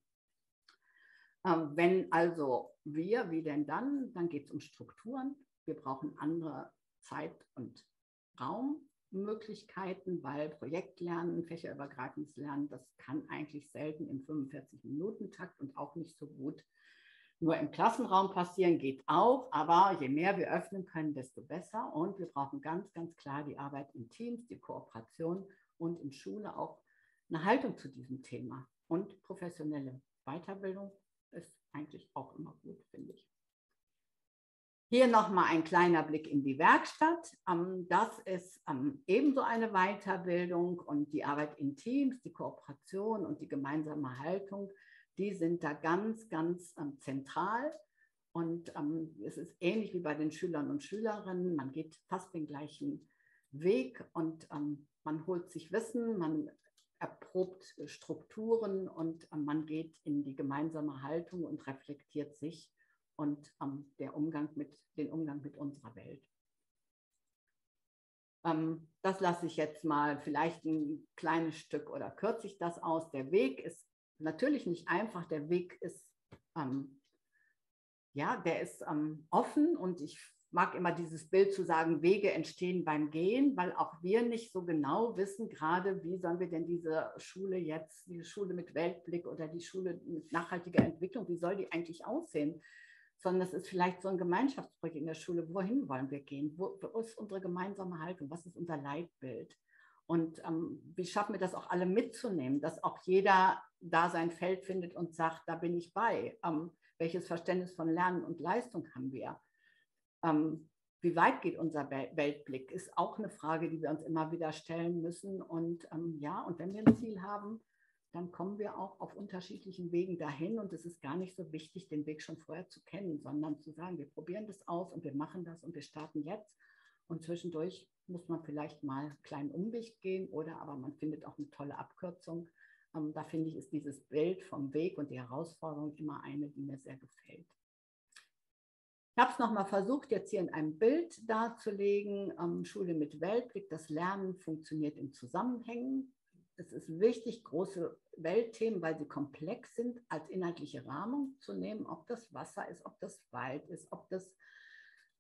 Wenn also wie denn dann geht es um Strukturen. Wir brauchen andere Zeit- und Raummöglichkeiten, weil Projektlernen, fächerübergreifendes Lernen, das kann eigentlich selten im 45-Minuten-Takt und auch nicht so gut nur im Klassenraum passieren, geht auch, aber je mehr wir öffnen können, desto besser. Und wir brauchen ganz, ganz klar die Arbeit in Teams, die Kooperation und in Schule auch eine Haltung zu diesem Thema. Und professionelle Weiterbildung ist eigentlich auch immer gut, finde ich. Hier nochmal ein kleiner Blick in die Werkstatt. Das ist ebenso eine Weiterbildung und die Arbeit in Teams, die Kooperation und die gemeinsame Haltung, die sind da ganz, ganz zentral. Und es ist ähnlich wie bei den Schülern und Schülerinnen. Man geht fast den gleichen Weg und man holt sich Wissen, man erprobt Strukturen und man geht in die gemeinsame Haltung und reflektiert sich und den Umgang mit unserer Welt. Das lasse ich jetzt mal vielleicht ein kleines Stück oder kürze ich das aus. Der Weg ist natürlich nicht einfach. Der Weg ist, der ist offen und ich mag immer dieses Bild zu sagen, Wege entstehen beim Gehen, weil auch wir nicht so genau wissen, gerade wie sollen wir denn diese Schule mit Weltblick oder die Schule mit nachhaltiger Entwicklung, wie soll die eigentlich aussehen? Sondern es ist vielleicht so ein Gemeinschaftsprojekt in der Schule. Wohin wollen wir gehen? Wo ist unsere gemeinsame Haltung? Was ist unser Leitbild? Und wie schaffen wir das auch alle mitzunehmen, dass auch jeder da sein Feld findet und sagt, da bin ich bei. Welches Verständnis von Lernen und Leistung haben wir? Wie weit geht unser Weltblick? Ist auch eine Frage, die wir uns immer wieder stellen müssen. Und und wenn wir ein Ziel haben, dann kommen wir auch auf unterschiedlichen Wegen dahin. Und es ist gar nicht so wichtig, den Weg schon vorher zu kennen, sondern zu sagen, wir probieren das aus und wir machen das und wir starten jetzt. Und zwischendurch muss man vielleicht mal einen kleinen Umweg gehen aber man findet auch eine tolle Abkürzung. Da finde ich, ist dieses Bild vom Weg und die Herausforderung immer eine, die mir sehr gefällt. Ich habe es nochmal versucht, jetzt hier in einem Bild darzulegen. Schule mit Weltblick, das Lernen funktioniert in Zusammenhängen. Es ist wichtig, große Weltthemen, weil sie komplex sind, als inhaltliche Rahmung zu nehmen, ob das Wasser ist, ob das Wald ist, ob das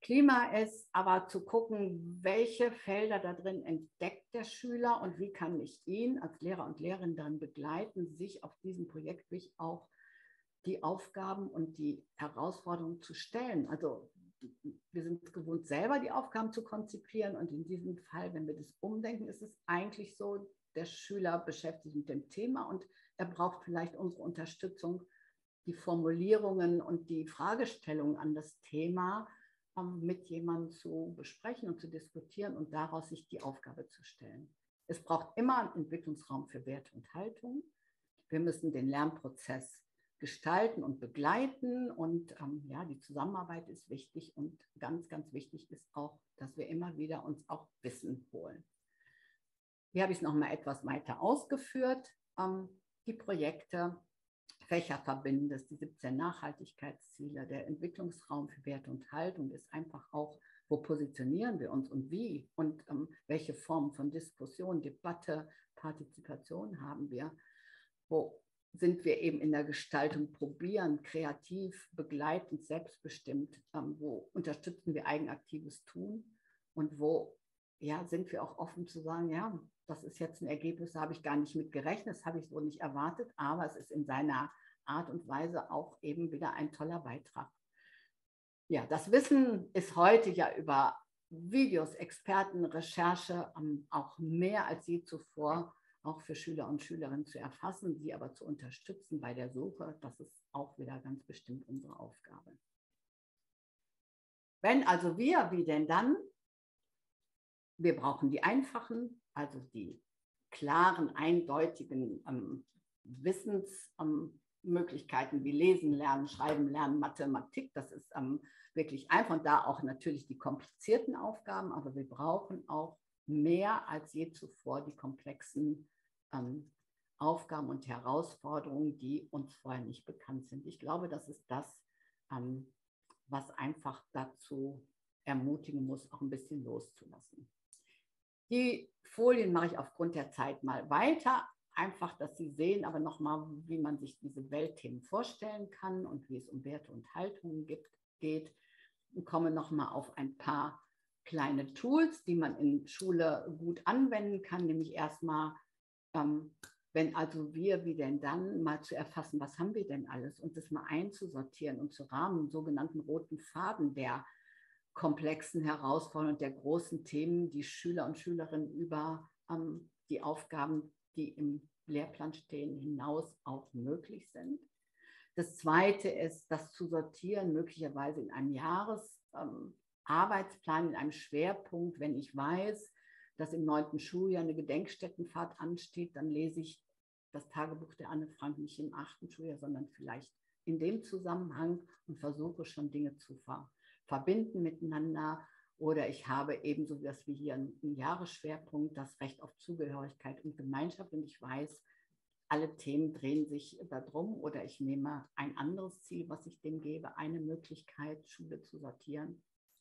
Klima ist, aber zu gucken, welche Felder da drin entdeckt der Schüler und wie kann ich ihn als Lehrer und Lehrerin dann begleiten, sich auf diesem Projektweg auch die Aufgaben und die Herausforderungen zu stellen. Also wir sind gewohnt, selber die Aufgaben zu konzipieren und in diesem Fall, wenn wir das umdenken, ist es eigentlich so, der Schüler beschäftigt sich mit dem Thema und er braucht vielleicht unsere Unterstützung, die Formulierungen und die Fragestellungen an das Thema mit jemandem zu besprechen und zu diskutieren und daraus sich die Aufgabe zu stellen. Es braucht immer einen Entwicklungsraum für Werte und Haltung. Wir müssen den Lernprozess gestalten und begleiten und ja, die Zusammenarbeit ist wichtig und ganz, ganz wichtig ist auch, dass wir immer wieder uns auch Wissen holen. Hier habe ich es nochmal etwas weiter ausgeführt. Die Projekte, Fächer verbinden das, die 17 Nachhaltigkeitsziele, der Entwicklungsraum für Werte und Haltung ist einfach auch, wo positionieren wir uns und wie und welche Formen von Diskussion, Debatte, Partizipation haben wir, wo sind wir eben in der Gestaltung, probieren, kreativ, begleitend, selbstbestimmt, wo unterstützen wir eigenaktives Tun und wo ja, sind wir auch offen zu sagen, ja, das ist jetzt ein Ergebnis, da habe ich gar nicht mit gerechnet, das habe ich so nicht erwartet, aber es ist in seiner Art und Weise auch eben wieder ein toller Beitrag. Ja, das Wissen ist heute ja über Videos, Experten, Recherche auch mehr als je zuvor auch für Schüler und Schülerinnen zu erfassen, sie aber zu unterstützen bei der Suche. Das ist auch wieder ganz bestimmt unsere Aufgabe. Wenn also wir, wie denn dann? Wir brauchen die einfachen, also die klaren, eindeutigen Wissensmöglichkeiten wie Lesen, Lernen, Schreiben, Lernen, Mathematik. Das ist wirklich einfach und da auch natürlich die komplizierten Aufgaben, aber wir brauchen auch mehr als je zuvor die komplexen Aufgaben und Herausforderungen, die uns vorher nicht bekannt sind. Ich glaube, das ist das, was einfach dazu ermutigen muss, auch ein bisschen loszulassen. Die Folien mache ich aufgrund der Zeit mal weiter, einfach, dass Sie sehen, aber nochmal, wie man sich diese Weltthemen vorstellen kann und wie es um Werte und Haltungen geht. Und komme nochmal auf ein paar kleine Tools, die man in Schule gut anwenden kann, nämlich erstmal, wenn also wir, wie denn dann, mal zu erfassen, was haben wir denn alles und das mal einzusortieren und zu rahmen, einen sogenannten roten Faden der komplexen Herausforderungen, der großen Themen, die Schüler und Schülerinnen über die Aufgaben, die im Lehrplan stehen, hinaus auch möglich sind. Das Zweite ist, das zu sortieren, möglicherweise in einem Jahresarbeitsplan, in einem Schwerpunkt. Wenn ich weiß, dass im 9. Schuljahr eine Gedenkstättenfahrt ansteht, dann lese ich das Tagebuch der Anne Frank nicht im 8. Schuljahr, sondern vielleicht in dem Zusammenhang und versuche schon Dinge zu verbinden miteinander. Oder ich habe ebenso wie hier einen Jahresschwerpunkt, das Recht auf Zugehörigkeit und Gemeinschaft. Und ich weiß, alle Themen drehen sich darum oder ich nehme ein anderes Ziel, was ich dem gebe, eine Möglichkeit, Schule zu sortieren.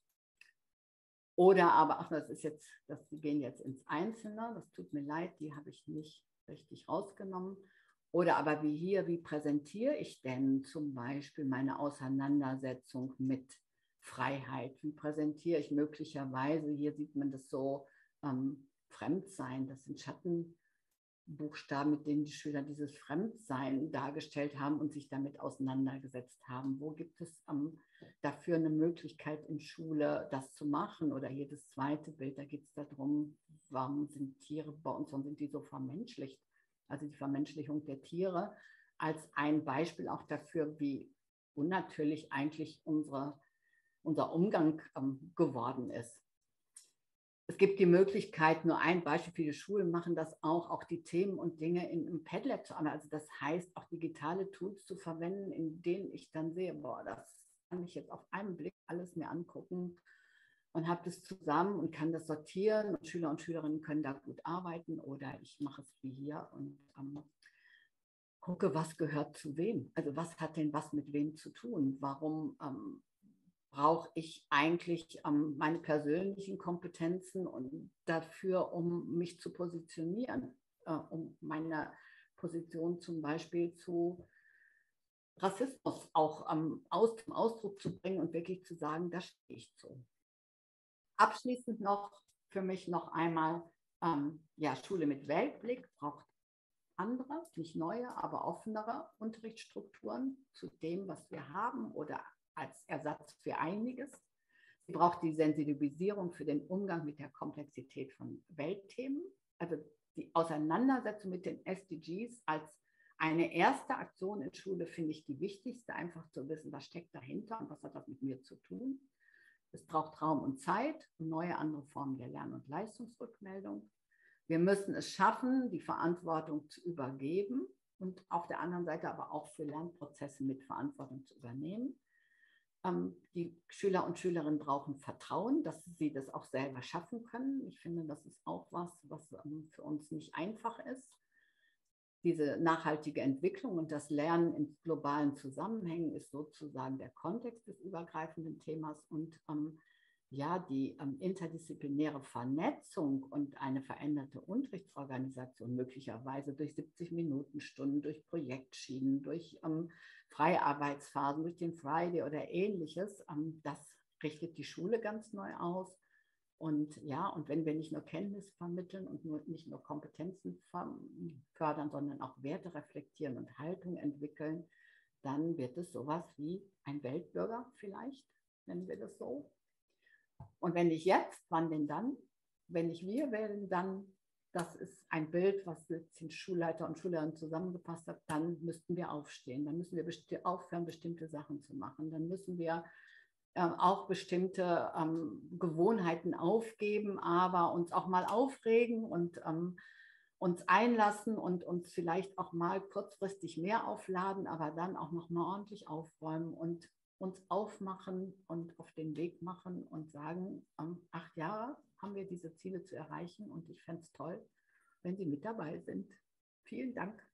Oder aber, ach, die gehen jetzt ins Einzelne, das tut mir leid, die habe ich nicht richtig rausgenommen. Oder aber wie hier, wie präsentiere ich denn zum Beispiel meine Auseinandersetzung mit Freiheit? Wie präsentiere ich möglicherweise, hier sieht man das so, Fremdsein, das sind Schattenbuchstaben, mit denen die Schüler dieses Fremdsein dargestellt haben und sich damit auseinandergesetzt haben. Wo gibt es dafür eine Möglichkeit in Schule, das zu machen? Oder hier das zweite Bild, da geht es darum, warum sind Tiere bei uns, warum sind die so vermenschlicht? Also die Vermenschlichung der Tiere als ein Beispiel auch dafür, wie unnatürlich eigentlich unser Umgang geworden ist. Es gibt die Möglichkeit, nur ein Beispiel, viele Schulen machen das auch die Themen und Dinge im Padlet zu arbeiten. Also das heißt, auch digitale Tools zu verwenden, in denen ich dann sehe, boah, das kann ich jetzt auf einen Blick alles mir angucken und habe das zusammen und kann das sortieren und Schüler und Schülerinnen können da gut arbeiten oder ich mache es wie hier und gucke, was gehört zu wem. Also was hat denn was mit wem zu tun? Warum brauche ich eigentlich meine persönlichen Kompetenzen und dafür, um mich zu positionieren, um meine Position zum Beispiel zu Rassismus auch zum Ausdruck zu bringen und wirklich zu sagen, da stehe ich zu. Abschließend noch für mich noch einmal, ja, Schule mit Weltblick braucht andere, nicht neue, aber offenere Unterrichtsstrukturen zu dem, was wir haben oder als Ersatz für einiges. Sie braucht die Sensibilisierung für den Umgang mit der Komplexität von Weltthemen, also die Auseinandersetzung mit den SDGs als eine erste Aktion in Schule finde ich die wichtigste, einfach zu wissen, was steckt dahinter und was hat das mit mir zu tun. Es braucht Raum und Zeit und neue andere Formen der Lern- und Leistungsrückmeldung. Wir müssen es schaffen, die Verantwortung zu übergeben und auf der anderen Seite aber auch für Lernprozesse mit Verantwortung zu übernehmen. Die Schüler und Schülerinnen brauchen Vertrauen, dass sie das auch selber schaffen können. Ich finde, das ist auch was für uns nicht einfach ist. Diese nachhaltige Entwicklung und das Lernen in globalen Zusammenhängen ist sozusagen der Kontext des übergreifenden Themas und ja, die interdisziplinäre Vernetzung und eine veränderte Unterrichtsorganisation möglicherweise durch 70-Minuten-Stunden, durch Projektschienen, durch Freiarbeitsphasen, durch den Friday oder ähnliches, das richtet die Schule ganz neu aus. Und ja, und wenn wir nicht nur Kenntnis vermitteln und nicht nur Kompetenzen fördern, sondern auch Werte reflektieren und Haltung entwickeln, dann wird es sowas wie ein Weltbürger vielleicht, nennen wir das so. Und wenn nicht jetzt, wann denn dann? Wenn nicht wir, wer denn dann? Das ist ein Bild, was jetzt den Schulleiter und Schülerinnen zusammengefasst hat. Dann müssten wir aufstehen. Dann müssen wir aufhören, bestimmte Sachen zu machen. Dann müssen wir auch bestimmte Gewohnheiten aufgeben, aber uns auch mal aufregen und uns einlassen und uns vielleicht auch mal kurzfristig mehr aufladen, aber dann auch noch mal ordentlich aufräumen und uns aufmachen und auf den Weg machen und sagen, 8 Jahre haben wir diese Ziele zu erreichen und ich fände es toll, wenn Sie mit dabei sind. Vielen Dank.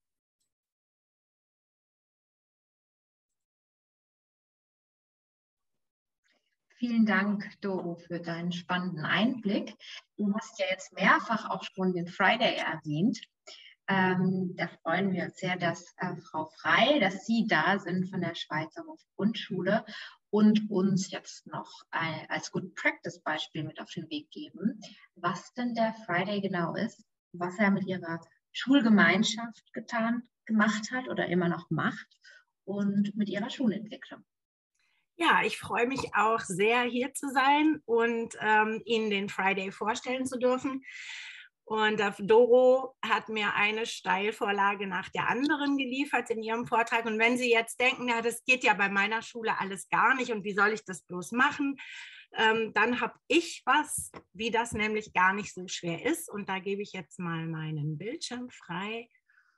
Vielen Dank, Doro, für deinen spannenden Einblick. Du hast ja jetzt mehrfach auch schon den Friday erwähnt. Da freuen wir uns sehr, dass Frau Frey, dass Sie da sind von der Schweizer Grundschule und uns jetzt noch als Good Practice Beispiel mit auf den Weg geben, was denn der Friday genau ist, was er mit Ihrer Schulgemeinschaft gemacht hat oder immer noch macht und mit Ihrer Schulentwicklung. Ja, ich freue mich auch sehr, hier zu sein und Ihnen den Friday vorstellen zu dürfen. Und Doro hat mir eine Steilvorlage nach der anderen geliefert in ihrem Vortrag. Und wenn Sie jetzt denken, ja, das geht ja bei meiner Schule alles gar nicht und wie soll ich das bloß machen, dann habe ich was, wie das nämlich gar nicht so schwer ist. Und da gebe ich jetzt mal meinen Bildschirm frei.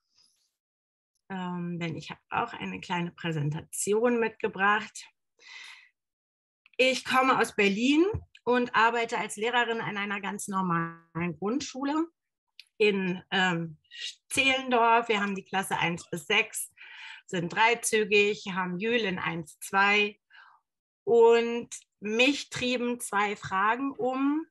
Denn ich habe auch eine kleine Präsentation mitgebracht. Ich komme aus Berlin und arbeite als Lehrerin an einer ganz normalen Grundschule in Zehlendorf. Wir haben die Klasse 1 bis 6, sind dreizügig, haben Jühl in 1, 2. Und mich trieben 2 Fragen um.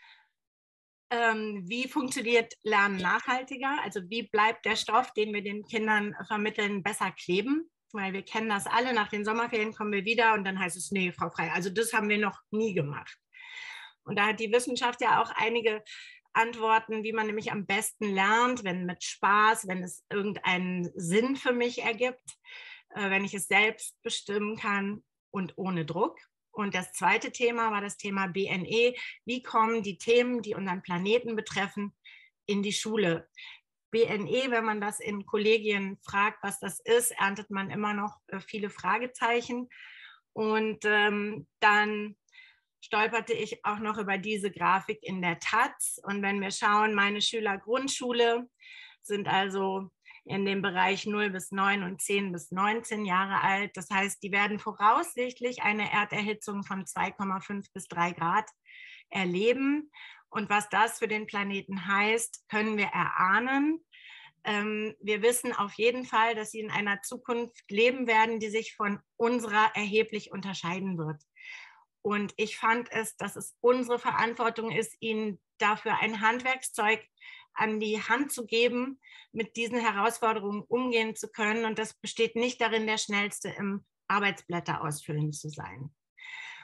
Wie funktioniert Lernen nachhaltiger? Also wie bleibt der Stoff, den wir den Kindern vermitteln, besser kleben? Weil wir kennen das alle, nach den Sommerferien kommen wir wieder und dann heißt es, nee, Frau Frey, also das haben wir noch nie gemacht. Und da hat die Wissenschaft ja auch einige Antworten, wie man nämlich am besten lernt, wenn mit Spaß, wenn es irgendeinen Sinn für mich ergibt, wenn ich es selbst bestimmen kann und ohne Druck. Und das zweite Thema war das Thema BNE. Wie kommen die Themen, die unseren Planeten betreffen, in die Schule? BNE, wenn man das in Kollegien fragt, was das ist, erntet man immer noch viele Fragezeichen. Und dann stolperte ich auch noch über diese Grafik in der Taz. Und wenn wir schauen, meine Schüler Grundschule sind also in dem Bereich 0 bis 9 und 10 bis 19 Jahre alt. Das heißt, die werden voraussichtlich eine Erderhitzung von 2,5 bis 3 Grad erleben. Und was das für den Planeten heißt, können wir erahnen. Wir wissen auf jeden Fall, dass sie in einer Zukunft leben werden, die sich von unserer erheblich unterscheiden wird. Und ich fand es, dass es unsere Verantwortung ist, ihnen dafür ein Handwerkszeug an die Hand zu geben, mit diesen Herausforderungen umgehen zu können. Und das besteht nicht darin, der Schnellste im Arbeitsblätter ausfüllen zu sein.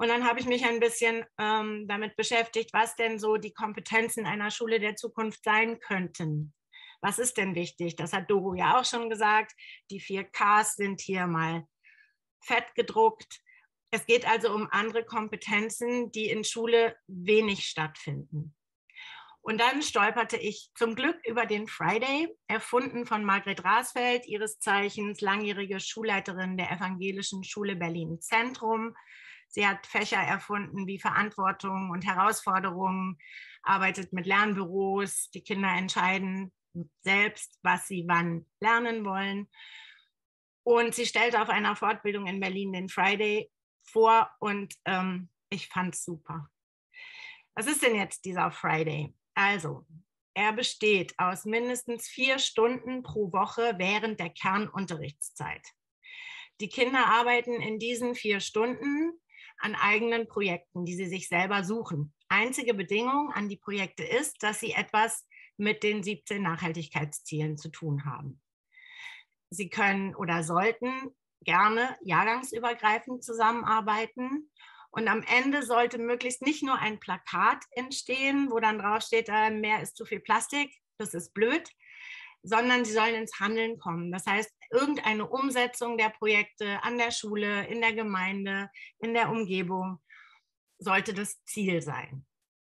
Und dann habe ich mich ein bisschen damit beschäftigt, was denn so die Kompetenzen einer Schule der Zukunft sein könnten. Was ist denn wichtig? Das hat Doro ja auch schon gesagt. Die 4 Ks sind hier mal fett gedruckt. Es geht also um andere Kompetenzen, die in Schule wenig stattfinden. Und dann stolperte ich zum Glück über den Friday, erfunden von Margret Rasfeld, ihres Zeichens langjährige Schulleiterin der Evangelischen Schule Berlin Zentrum. Sie hat Fächer erfunden wie Verantwortung und Herausforderungen, arbeitet mit Lernbüros. Die Kinder entscheiden selbst, was sie wann lernen wollen. Und sie stellte auf einer Fortbildung in Berlin den Friday vor und ich fand es super. Was ist denn jetzt dieser Friday? Also, er besteht aus mindestens 4 Stunden pro Woche während der Kernunterrichtszeit. Die Kinder arbeiten in diesen 4 Stunden an eigenen Projekten, die sie sich selber suchen. Einzige Bedingung an die Projekte ist, dass sie etwas mit den 17 Nachhaltigkeitszielen zu tun haben. Sie können oder sollten gerne jahrgangsübergreifend zusammenarbeiten. Und am Ende sollte möglichst nicht nur ein Plakat entstehen, wo dann draufsteht, mehr ist zu viel Plastik, das ist blöd, sondern sie sollen ins Handeln kommen. Das heißt, irgendeine Umsetzung der Projekte an der Schule, in der Gemeinde, in der Umgebung sollte das Ziel sein.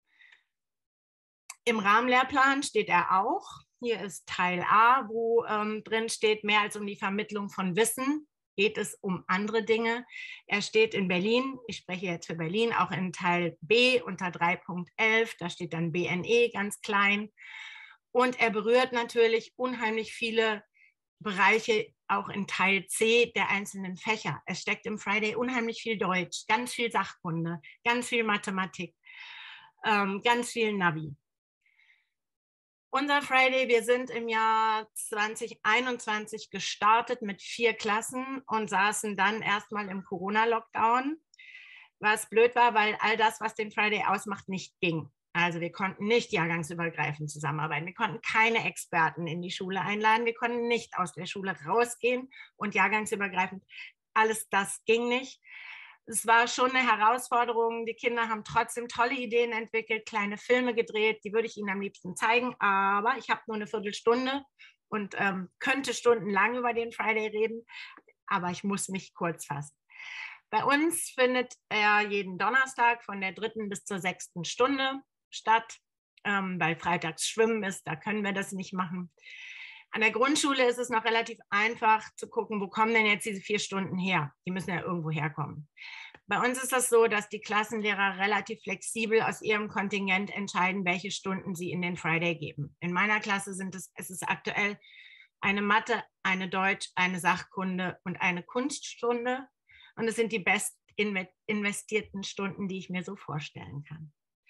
Im Rahmenlehrplan steht er auch. Hier ist Teil A, wo drin steht, mehr als um die Vermittlung von Wissen geht es um andere Dinge. Er steht in Berlin, ich spreche jetzt für Berlin, auch in Teil B unter 3.11, da steht dann BNE ganz klein. Und er berührt natürlich unheimlich viele Bereiche, auch in Teil C der einzelnen Fächer. Es steckt im Friday unheimlich viel Deutsch, ganz viel Sachkunde, ganz viel Mathematik, ganz viel Navi. Unser Friday, wir sind im Jahr 2021 gestartet mit 4 Klassen und saßen dann erstmal im Corona-Lockdown, was blöd war, weil all das, was den Friday ausmacht, nicht ging. Also wir konnten nicht jahrgangsübergreifend zusammenarbeiten, wir konnten keine Experten in die Schule einladen, wir konnten nicht aus der Schule rausgehen und jahrgangsübergreifend, alles das ging nicht. Es war schon eine Herausforderung. Die Kinder haben trotzdem tolle Ideen entwickelt, kleine Filme gedreht, die würde ich Ihnen am liebsten zeigen, aber ich habe nur eine Viertelstunde und könnte stundenlang über den Friday reden, aber ich muss mich kurz fassen. Bei uns findet er jeden Donnerstag von der 3. bis zur 6. Stunde statt, weil freitags Schwimmen ist, da können wir das nicht machen. An der Grundschule ist es noch relativ einfach zu gucken, wo kommen denn jetzt diese 4 Stunden her? Die müssen ja irgendwo herkommen. Bei uns ist das so, dass die Klassenlehrer relativ flexibel aus ihrem Kontingent entscheiden, welche Stunden sie in den Friday geben. In meiner Klasse es ist aktuell eine Mathe, eine Deutsch, eine Sachkunde und eine Kunststunde. Und es sind die best investierten Stunden, die ich mir so vorstellen kann.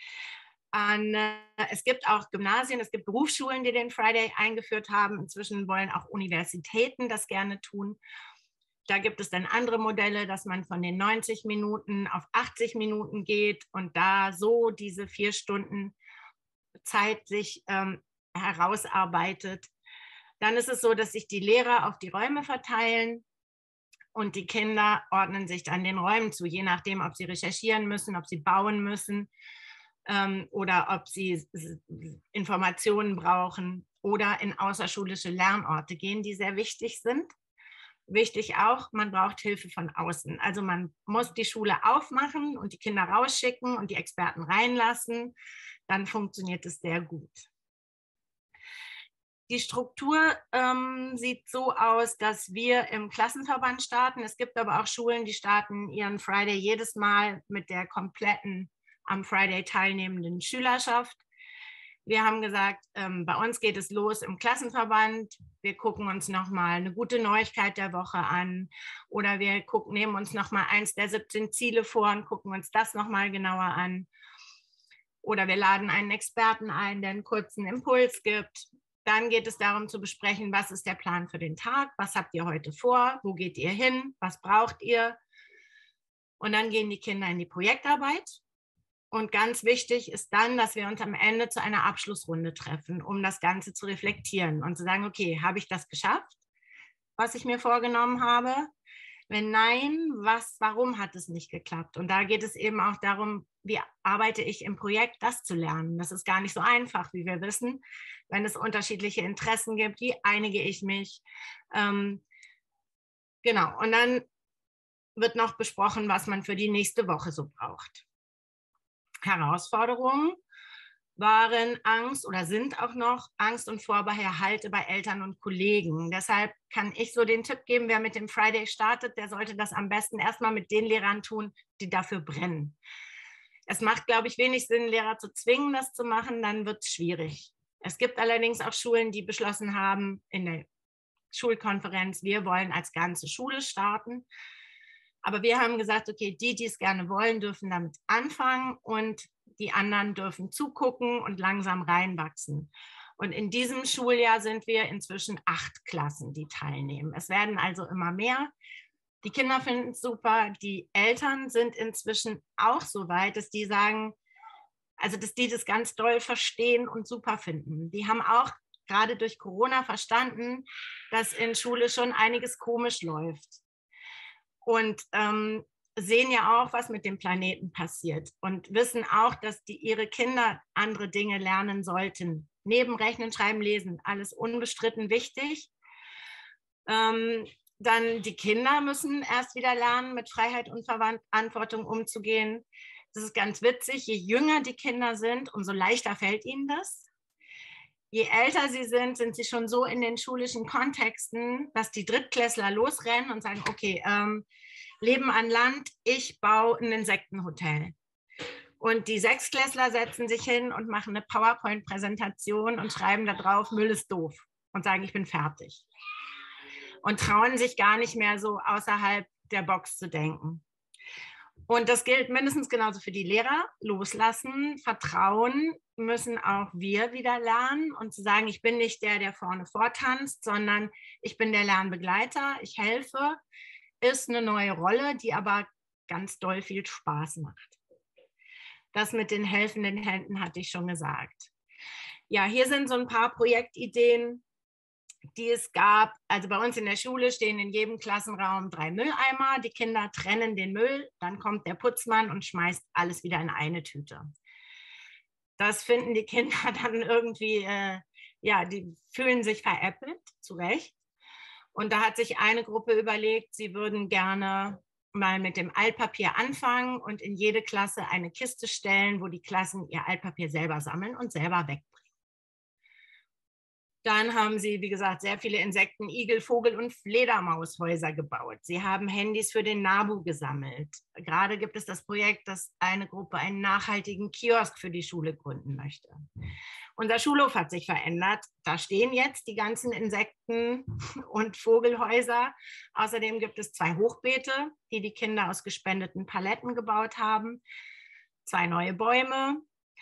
Es gibt auch Gymnasien, es gibt Berufsschulen, die den Friday eingeführt haben. Inzwischen wollen auch Universitäten das gerne tun. Da gibt es dann andere Modelle, dass man von den 90 Minuten auf 80 Minuten geht und da so diese 4 Stunden Zeit sich herausarbeitet. Dann ist es so, dass sich die Lehrer auf die Räume verteilen und die Kinder ordnen sich dann den Räumen zu, je nachdem, ob sie recherchieren müssen, ob sie bauen müssen. Oder ob sie Informationen brauchen oder in außerschulische Lernorte gehen, die sehr wichtig sind. Wichtig auch, man braucht Hilfe von außen. Also man muss die Schule aufmachen und die Kinder rausschicken und die Experten reinlassen. Dann funktioniert es sehr gut. Die Struktur sieht so aus, dass wir im Klassenverband starten. Es gibt aber auch Schulen, die starten ihren Friday jedes Mal mit der kompletten am Friday teilnehmenden Schülerschaft. Wir haben gesagt, bei uns geht es los im Klassenverband. Wir gucken uns nochmal eine gute Neuigkeit der Woche an oder wir nehmen uns nochmal eins der 17 Ziele vor und gucken uns das nochmal genauer an. Oder wir laden einen Experten ein, der einen kurzen Impuls gibt. Dann geht es darum zu besprechen, was ist der Plan für den Tag, was habt ihr heute vor, wo geht ihr hin, was braucht ihr. Und dann gehen die Kinder in die Projektarbeit. Und ganz wichtig ist dann, dass wir uns am Ende zu einer Abschlussrunde treffen, um das Ganze zu reflektieren und zu sagen, okay, habe ich das geschafft, was ich mir vorgenommen habe? Wenn nein, warum hat es nicht geklappt? Und da geht es eben auch darum, wie arbeite ich im Projekt, das zu lernen. Das ist gar nicht so einfach, wie wir wissen. Wenn es unterschiedliche Interessen gibt, wie einige ich mich? Genau, und dann wird noch besprochen, was man für die nächste Woche so braucht. Herausforderungen waren Angst oder sind auch noch Angst und Vorbehalte bei Eltern und Kollegen. Deshalb kann ich so den Tipp geben, wer mit dem Friday startet, der sollte das am besten erstmal mit den Lehrern tun, die dafür brennen. Es macht, glaube ich, wenig Sinn, Lehrer zu zwingen, das zu machen, dann wird es schwierig. Es gibt allerdings auch Schulen, die beschlossen haben in der Schulkonferenz, wir wollen als ganze Schule starten. Aber wir haben gesagt, okay, die es gerne wollen, dürfen damit anfangen und die anderen dürfen zugucken und langsam reinwachsen. Und in diesem Schuljahr sind wir inzwischen 8 Klassen, die teilnehmen. Es werden also immer mehr. Die Kinder finden es super. Die Eltern sind inzwischen auch so weit, dass die sagen, also dass die das ganz doll verstehen und super finden. Die haben auch gerade durch Corona verstanden, dass in Schule schon einiges komisch läuft. Und sehen ja auch, was mit dem Planeten passiert und wissen auch, dass ihre Kinder andere Dinge lernen sollten. Neben Rechnen, Schreiben, Lesen, alles unbestritten wichtig. Dann die Kinder müssen erst wieder lernen, mit Freiheit und Verantwortung umzugehen. Das ist ganz witzig. Je jünger die Kinder sind, umso leichter fällt ihnen das. Je älter sie sind, sind sie schon so in den schulischen Kontexten, dass die Drittklässler losrennen und sagen, okay, Leben an Land, ich baue ein Insektenhotel. Und die Sechstklässler setzen sich hin und machen eine PowerPoint-Präsentation und schreiben da drauf, Müll ist doof und sagen, ich bin fertig. Und trauen sich gar nicht mehr so außerhalb der Box zu denken. Und das gilt mindestens genauso für die Lehrer. Loslassen, Vertrauen müssen auch wir wieder lernen und zu sagen, ich bin nicht der vorne vortanzt, sondern ich bin der Lernbegleiter, ich helfe, ist eine neue Rolle, die aber ganz doll viel Spaß macht. Das mit den helfenden Händen hatte ich schon gesagt. Ja, hier sind so ein paar Projektideen, die es gab. Also bei uns in der Schule stehen in jedem Klassenraum 3 Mülleimer. Die Kinder trennen den Müll, dann kommt der Putzmann und schmeißt alles wieder in eine Tüte. Das finden die Kinder dann irgendwie, ja, die fühlen sich veräppelt, zu Recht. Und da hat sich eine Gruppe überlegt, sie würden gerne mal mit dem Altpapier anfangen und in jede Klasse eine Kiste stellen, wo die Klassen ihr Altpapier selber sammeln und selber wegbringen. Dann haben sie, wie gesagt, sehr viele Insekten, Igel, Vogel und Fledermaushäuser gebaut. Sie haben Handys für den NABU gesammelt. Gerade gibt es das Projekt, dass eine Gruppe einen nachhaltigen Kiosk für die Schule gründen möchte. Unser Schulhof hat sich verändert. Da stehen jetzt die ganzen Insekten- und Vogelhäuser. Außerdem gibt es 2 Hochbeete, die die Kinder aus gespendeten Paletten gebaut haben. 2 neue Bäume.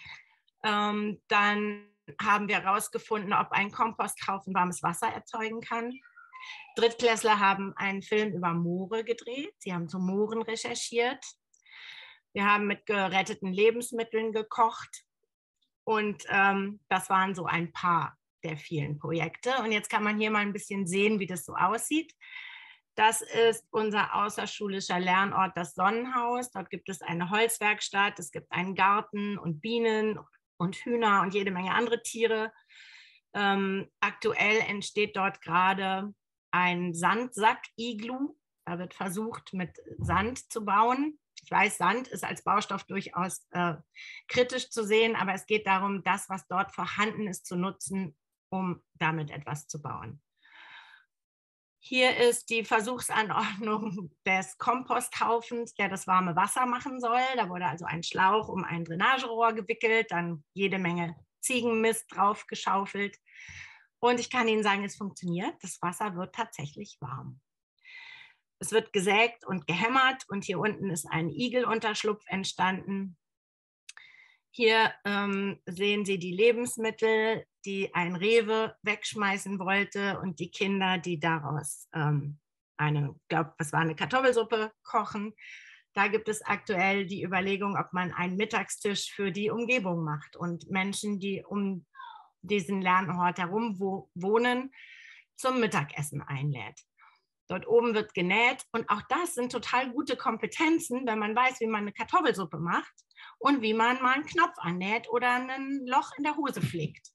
Dann haben wir herausgefunden, ob ein Komposthaufen warmes Wasser erzeugen kann. Drittklässler haben einen Film über Moore gedreht. Sie haben zu Mooren recherchiert. Wir haben mit geretteten Lebensmitteln gekocht. Und das waren so ein paar der vielen Projekte. Und jetzt kann man hier mal ein bisschen sehen, wie das so aussieht. Das ist unser außerschulischer Lernort, das Sonnenhaus. Dort gibt es eine Holzwerkstatt, es gibt einen Garten und Bienen und Hühner und jede Menge andere Tiere. Aktuell entsteht dort gerade ein Sandsack-Iglu. Da wird versucht, mit Sand zu bauen. Ich weiß, Sand ist als Baustoff durchaus kritisch zu sehen, aber es geht darum, das, was dort vorhanden ist, zu nutzen, um damit etwas zu bauen. Hier ist die Versuchsanordnung des Komposthaufens, der das warme Wasser machen soll. Da wurde also ein Schlauch um ein Drainagerohr gewickelt, dann jede Menge Ziegenmist drauf geschaufelt. Und ich kann Ihnen sagen, es funktioniert. Das Wasser wird tatsächlich warm. Es wird gesägt und gehämmert und hier unten ist ein Igelunterschlupf entstanden. Hier sehen Sie die Lebensmittel, die ein Rewe wegschmeißen wollte und die Kinder, die daraus ich glaube, was war eine Kartoffelsuppe kochen. Da gibt es aktuell die Überlegung, ob man einen Mittagstisch für die Umgebung macht und Menschen, die um diesen Lernort herum wohnen, zum Mittagessen einlädt. Dort oben wird genäht und auch das sind total gute Kompetenzen, wenn man weiß, wie man eine Kartoffelsuppe macht und wie man mal einen Knopf annäht oder ein Loch in der Hose flickt.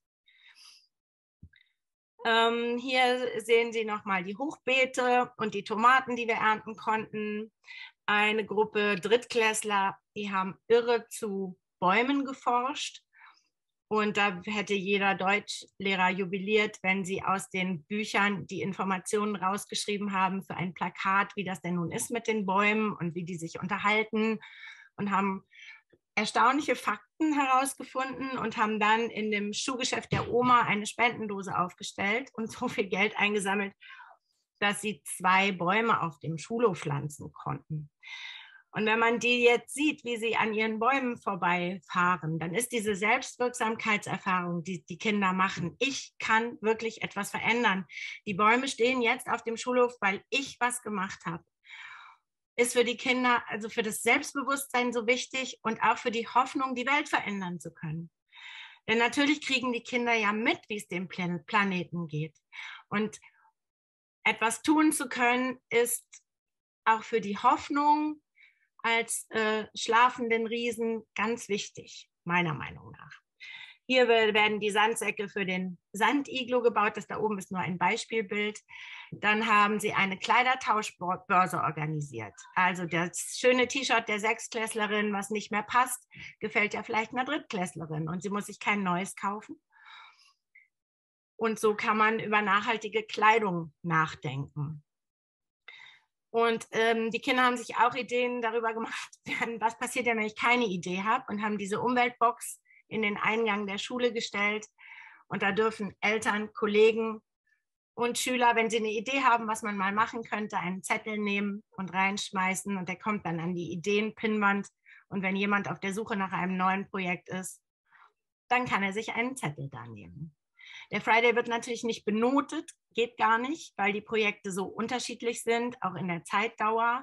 Hier sehen Sie nochmal die Hochbeete und die Tomaten, die wir ernten konnten. Eine Gruppe Drittklässler, die haben irre zu Bäumen geforscht. Und da hätte jeder Deutschlehrer jubiliert, wenn sie aus den Büchern die Informationen rausgeschrieben haben für ein Plakat, wie das denn nun ist mit den Bäumen und wie die sich unterhalten, und haben erstaunliche Fakten herausgefunden und haben dann in dem Schuhgeschäft der Oma eine Spendendose aufgestellt und so viel Geld eingesammelt, dass sie 2 Bäume auf dem Schulhof pflanzen konnten. Und wenn man die jetzt sieht, wie sie an ihren Bäumen vorbeifahren, dann ist diese Selbstwirksamkeitserfahrung, die die Kinder machen, ich kann wirklich etwas verändern. Die Bäume stehen jetzt auf dem Schulhof, weil ich was gemacht habe. Ist für die Kinder, also für das Selbstbewusstsein so wichtig und auch für die Hoffnung, die Welt verändern zu können. Denn natürlich kriegen die Kinder ja mit, wie es dem Planeten geht. Und etwas tun zu können, ist auch für die Hoffnung als schlafenden Riesen ganz wichtig, meiner Meinung nach. Hier werden die Sandsäcke für den Sandiglo gebaut. Das da oben ist nur ein Beispielbild. Dann haben sie eine Kleidertauschbörse organisiert. Also das schöne T-Shirt der Sechstklässlerin, was nicht mehr passt, gefällt ja vielleicht einer Drittklässlerin und sie muss sich kein neues kaufen. Und so kann man über nachhaltige Kleidung nachdenken. Und die Kinder haben sich auch Ideen darüber gemacht, was passiert denn, wenn ich keine Idee habe, und haben diese Umweltbox in den Eingang der Schule gestellt. Und da dürfen Eltern, Kollegen und Schüler, wenn sie eine Idee haben, was man mal machen könnte, einen Zettel nehmen und reinschmeißen. Und der kommt dann an die Ideenpinnwand. Und wenn jemand auf der Suche nach einem neuen Projekt ist, dann kann er sich einen Zettel da nehmen. Der Friday wird natürlich nicht benotet, geht gar nicht, weil die Projekte so unterschiedlich sind, auch in der Zeitdauer.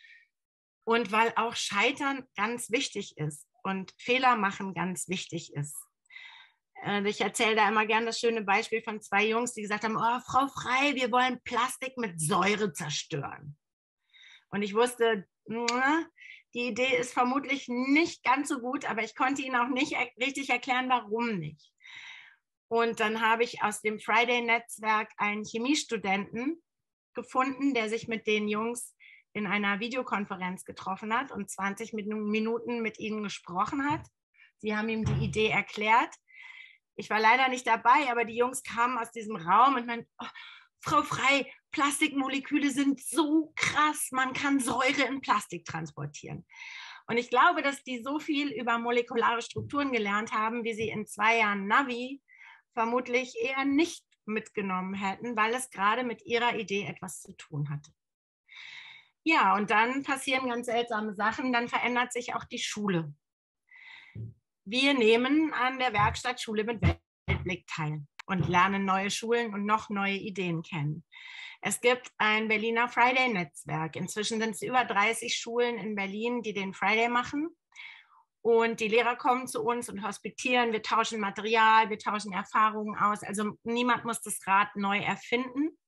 Und weil auch Scheitern ganz wichtig ist und Fehler machen ganz wichtig ist. Ich erzähle da immer gern das schöne Beispiel von 2 Jungs, die gesagt haben, oh, Frau Frey, wir wollen Plastik mit Säure zerstören. Und ich wusste, die Idee ist vermutlich nicht ganz so gut, aber ich konnte ihnen auch nicht richtig erklären, warum nicht. Und dann habe ich aus dem Friday-Netzwerk einen Chemiestudenten gefunden, der sich mit den Jungs in einer Videokonferenz getroffen hat und 20 Minuten mit ihnen gesprochen hat. Sie haben ihm die Idee erklärt. Ich war leider nicht dabei, aber die Jungs kamen aus diesem Raum und meinten, oh, Frau Frey, Plastikmoleküle sind so krass, man kann Säure in Plastik transportieren. Und ich glaube, dass die so viel über molekulare Strukturen gelernt haben, wie sie in 2 Jahren Navi vermutlich eher nicht mitgenommen hätten, weil es gerade mit ihrer Idee etwas zu tun hatte. Ja, und dann passieren ganz seltsame Sachen, dann verändert sich auch die Schule. Wir nehmen an der Werkstatt Schule mit Weltblick teil und lernen neue Schulen und noch neue Ideen kennen. Es gibt ein Berliner Friday-Netzwerk. Inzwischen sind es über 30 Schulen in Berlin, die den Friday machen. Und die Lehrer kommen zu uns und hospitieren. Wir tauschen Material, wir tauschen Erfahrungen aus. Also niemand muss das Rad neu erfinden.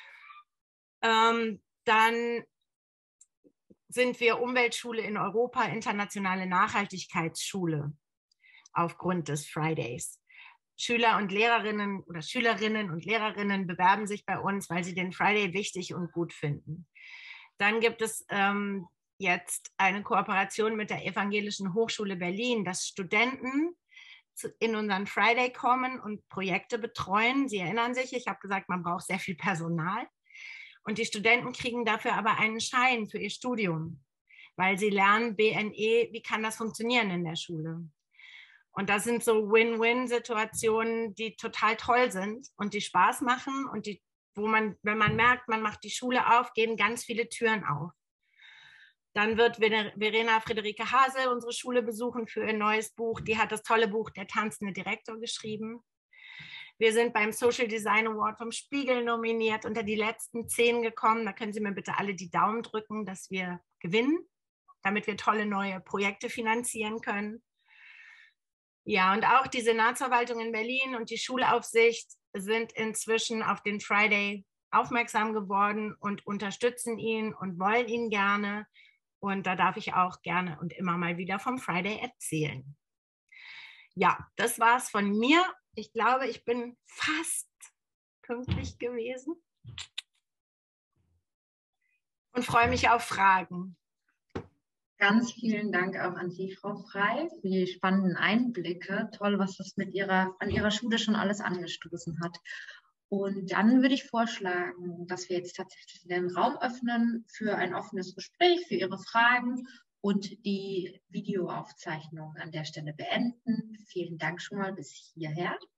Dann sind wir Umweltschule in Europa, internationale Nachhaltigkeitsschule aufgrund des Fridays. Schüler und Lehrerinnen oder Schülerinnen und Lehrerinnen bewerben sich bei uns, weil sie den Friday wichtig und gut finden. Dann gibt es jetzt eine Kooperation mit der Evangelischen Hochschule Berlin, dass Studenten in unseren Friday kommen und Projekte betreuen. Sie erinnern sich, ich habe gesagt, man braucht sehr viel Personal. Und die Studenten kriegen dafür aber einen Schein für ihr Studium, weil sie lernen BNE, wie kann das funktionieren in der Schule. Und das sind so Win-Win-Situationen, die total toll sind und die Spaß machen und die, wo man, wenn man merkt, man macht die Schule auf, gehen ganz viele Türen auf. Dann wird Verena Friederike Hase unsere Schule besuchen für ihr neues Buch. Die hat das tolle Buch Der tanzende Direktor geschrieben. Wir sind beim Social Design Award vom Spiegel nominiert, unter die letzten 10 gekommen. Da können Sie mir bitte alle die Daumen drücken, dass wir gewinnen, damit wir tolle neue Projekte finanzieren können. Ja, und auch die Senatsverwaltung in Berlin und die Schulaufsicht sind inzwischen auf den Friday aufmerksam geworden und unterstützen ihn und wollen ihn gerne. Und da darf ich auch gerne und immer mal wieder vom Friday erzählen. Ja, das war es von mir. Ich glaube, ich bin fast pünktlich gewesen und freue mich auf Fragen. Ganz vielen Dank auch an Sie, Frau Frey, für die spannenden Einblicke. Toll, was das an Ihrer Schule schon alles angestoßen hat. Und dann würde ich vorschlagen, dass wir jetzt tatsächlich den Raum öffnen für ein offenes Gespräch, für Ihre Fragen und die Videoaufzeichnung an der Stelle beenden. Vielen Dank schon mal bis hierher.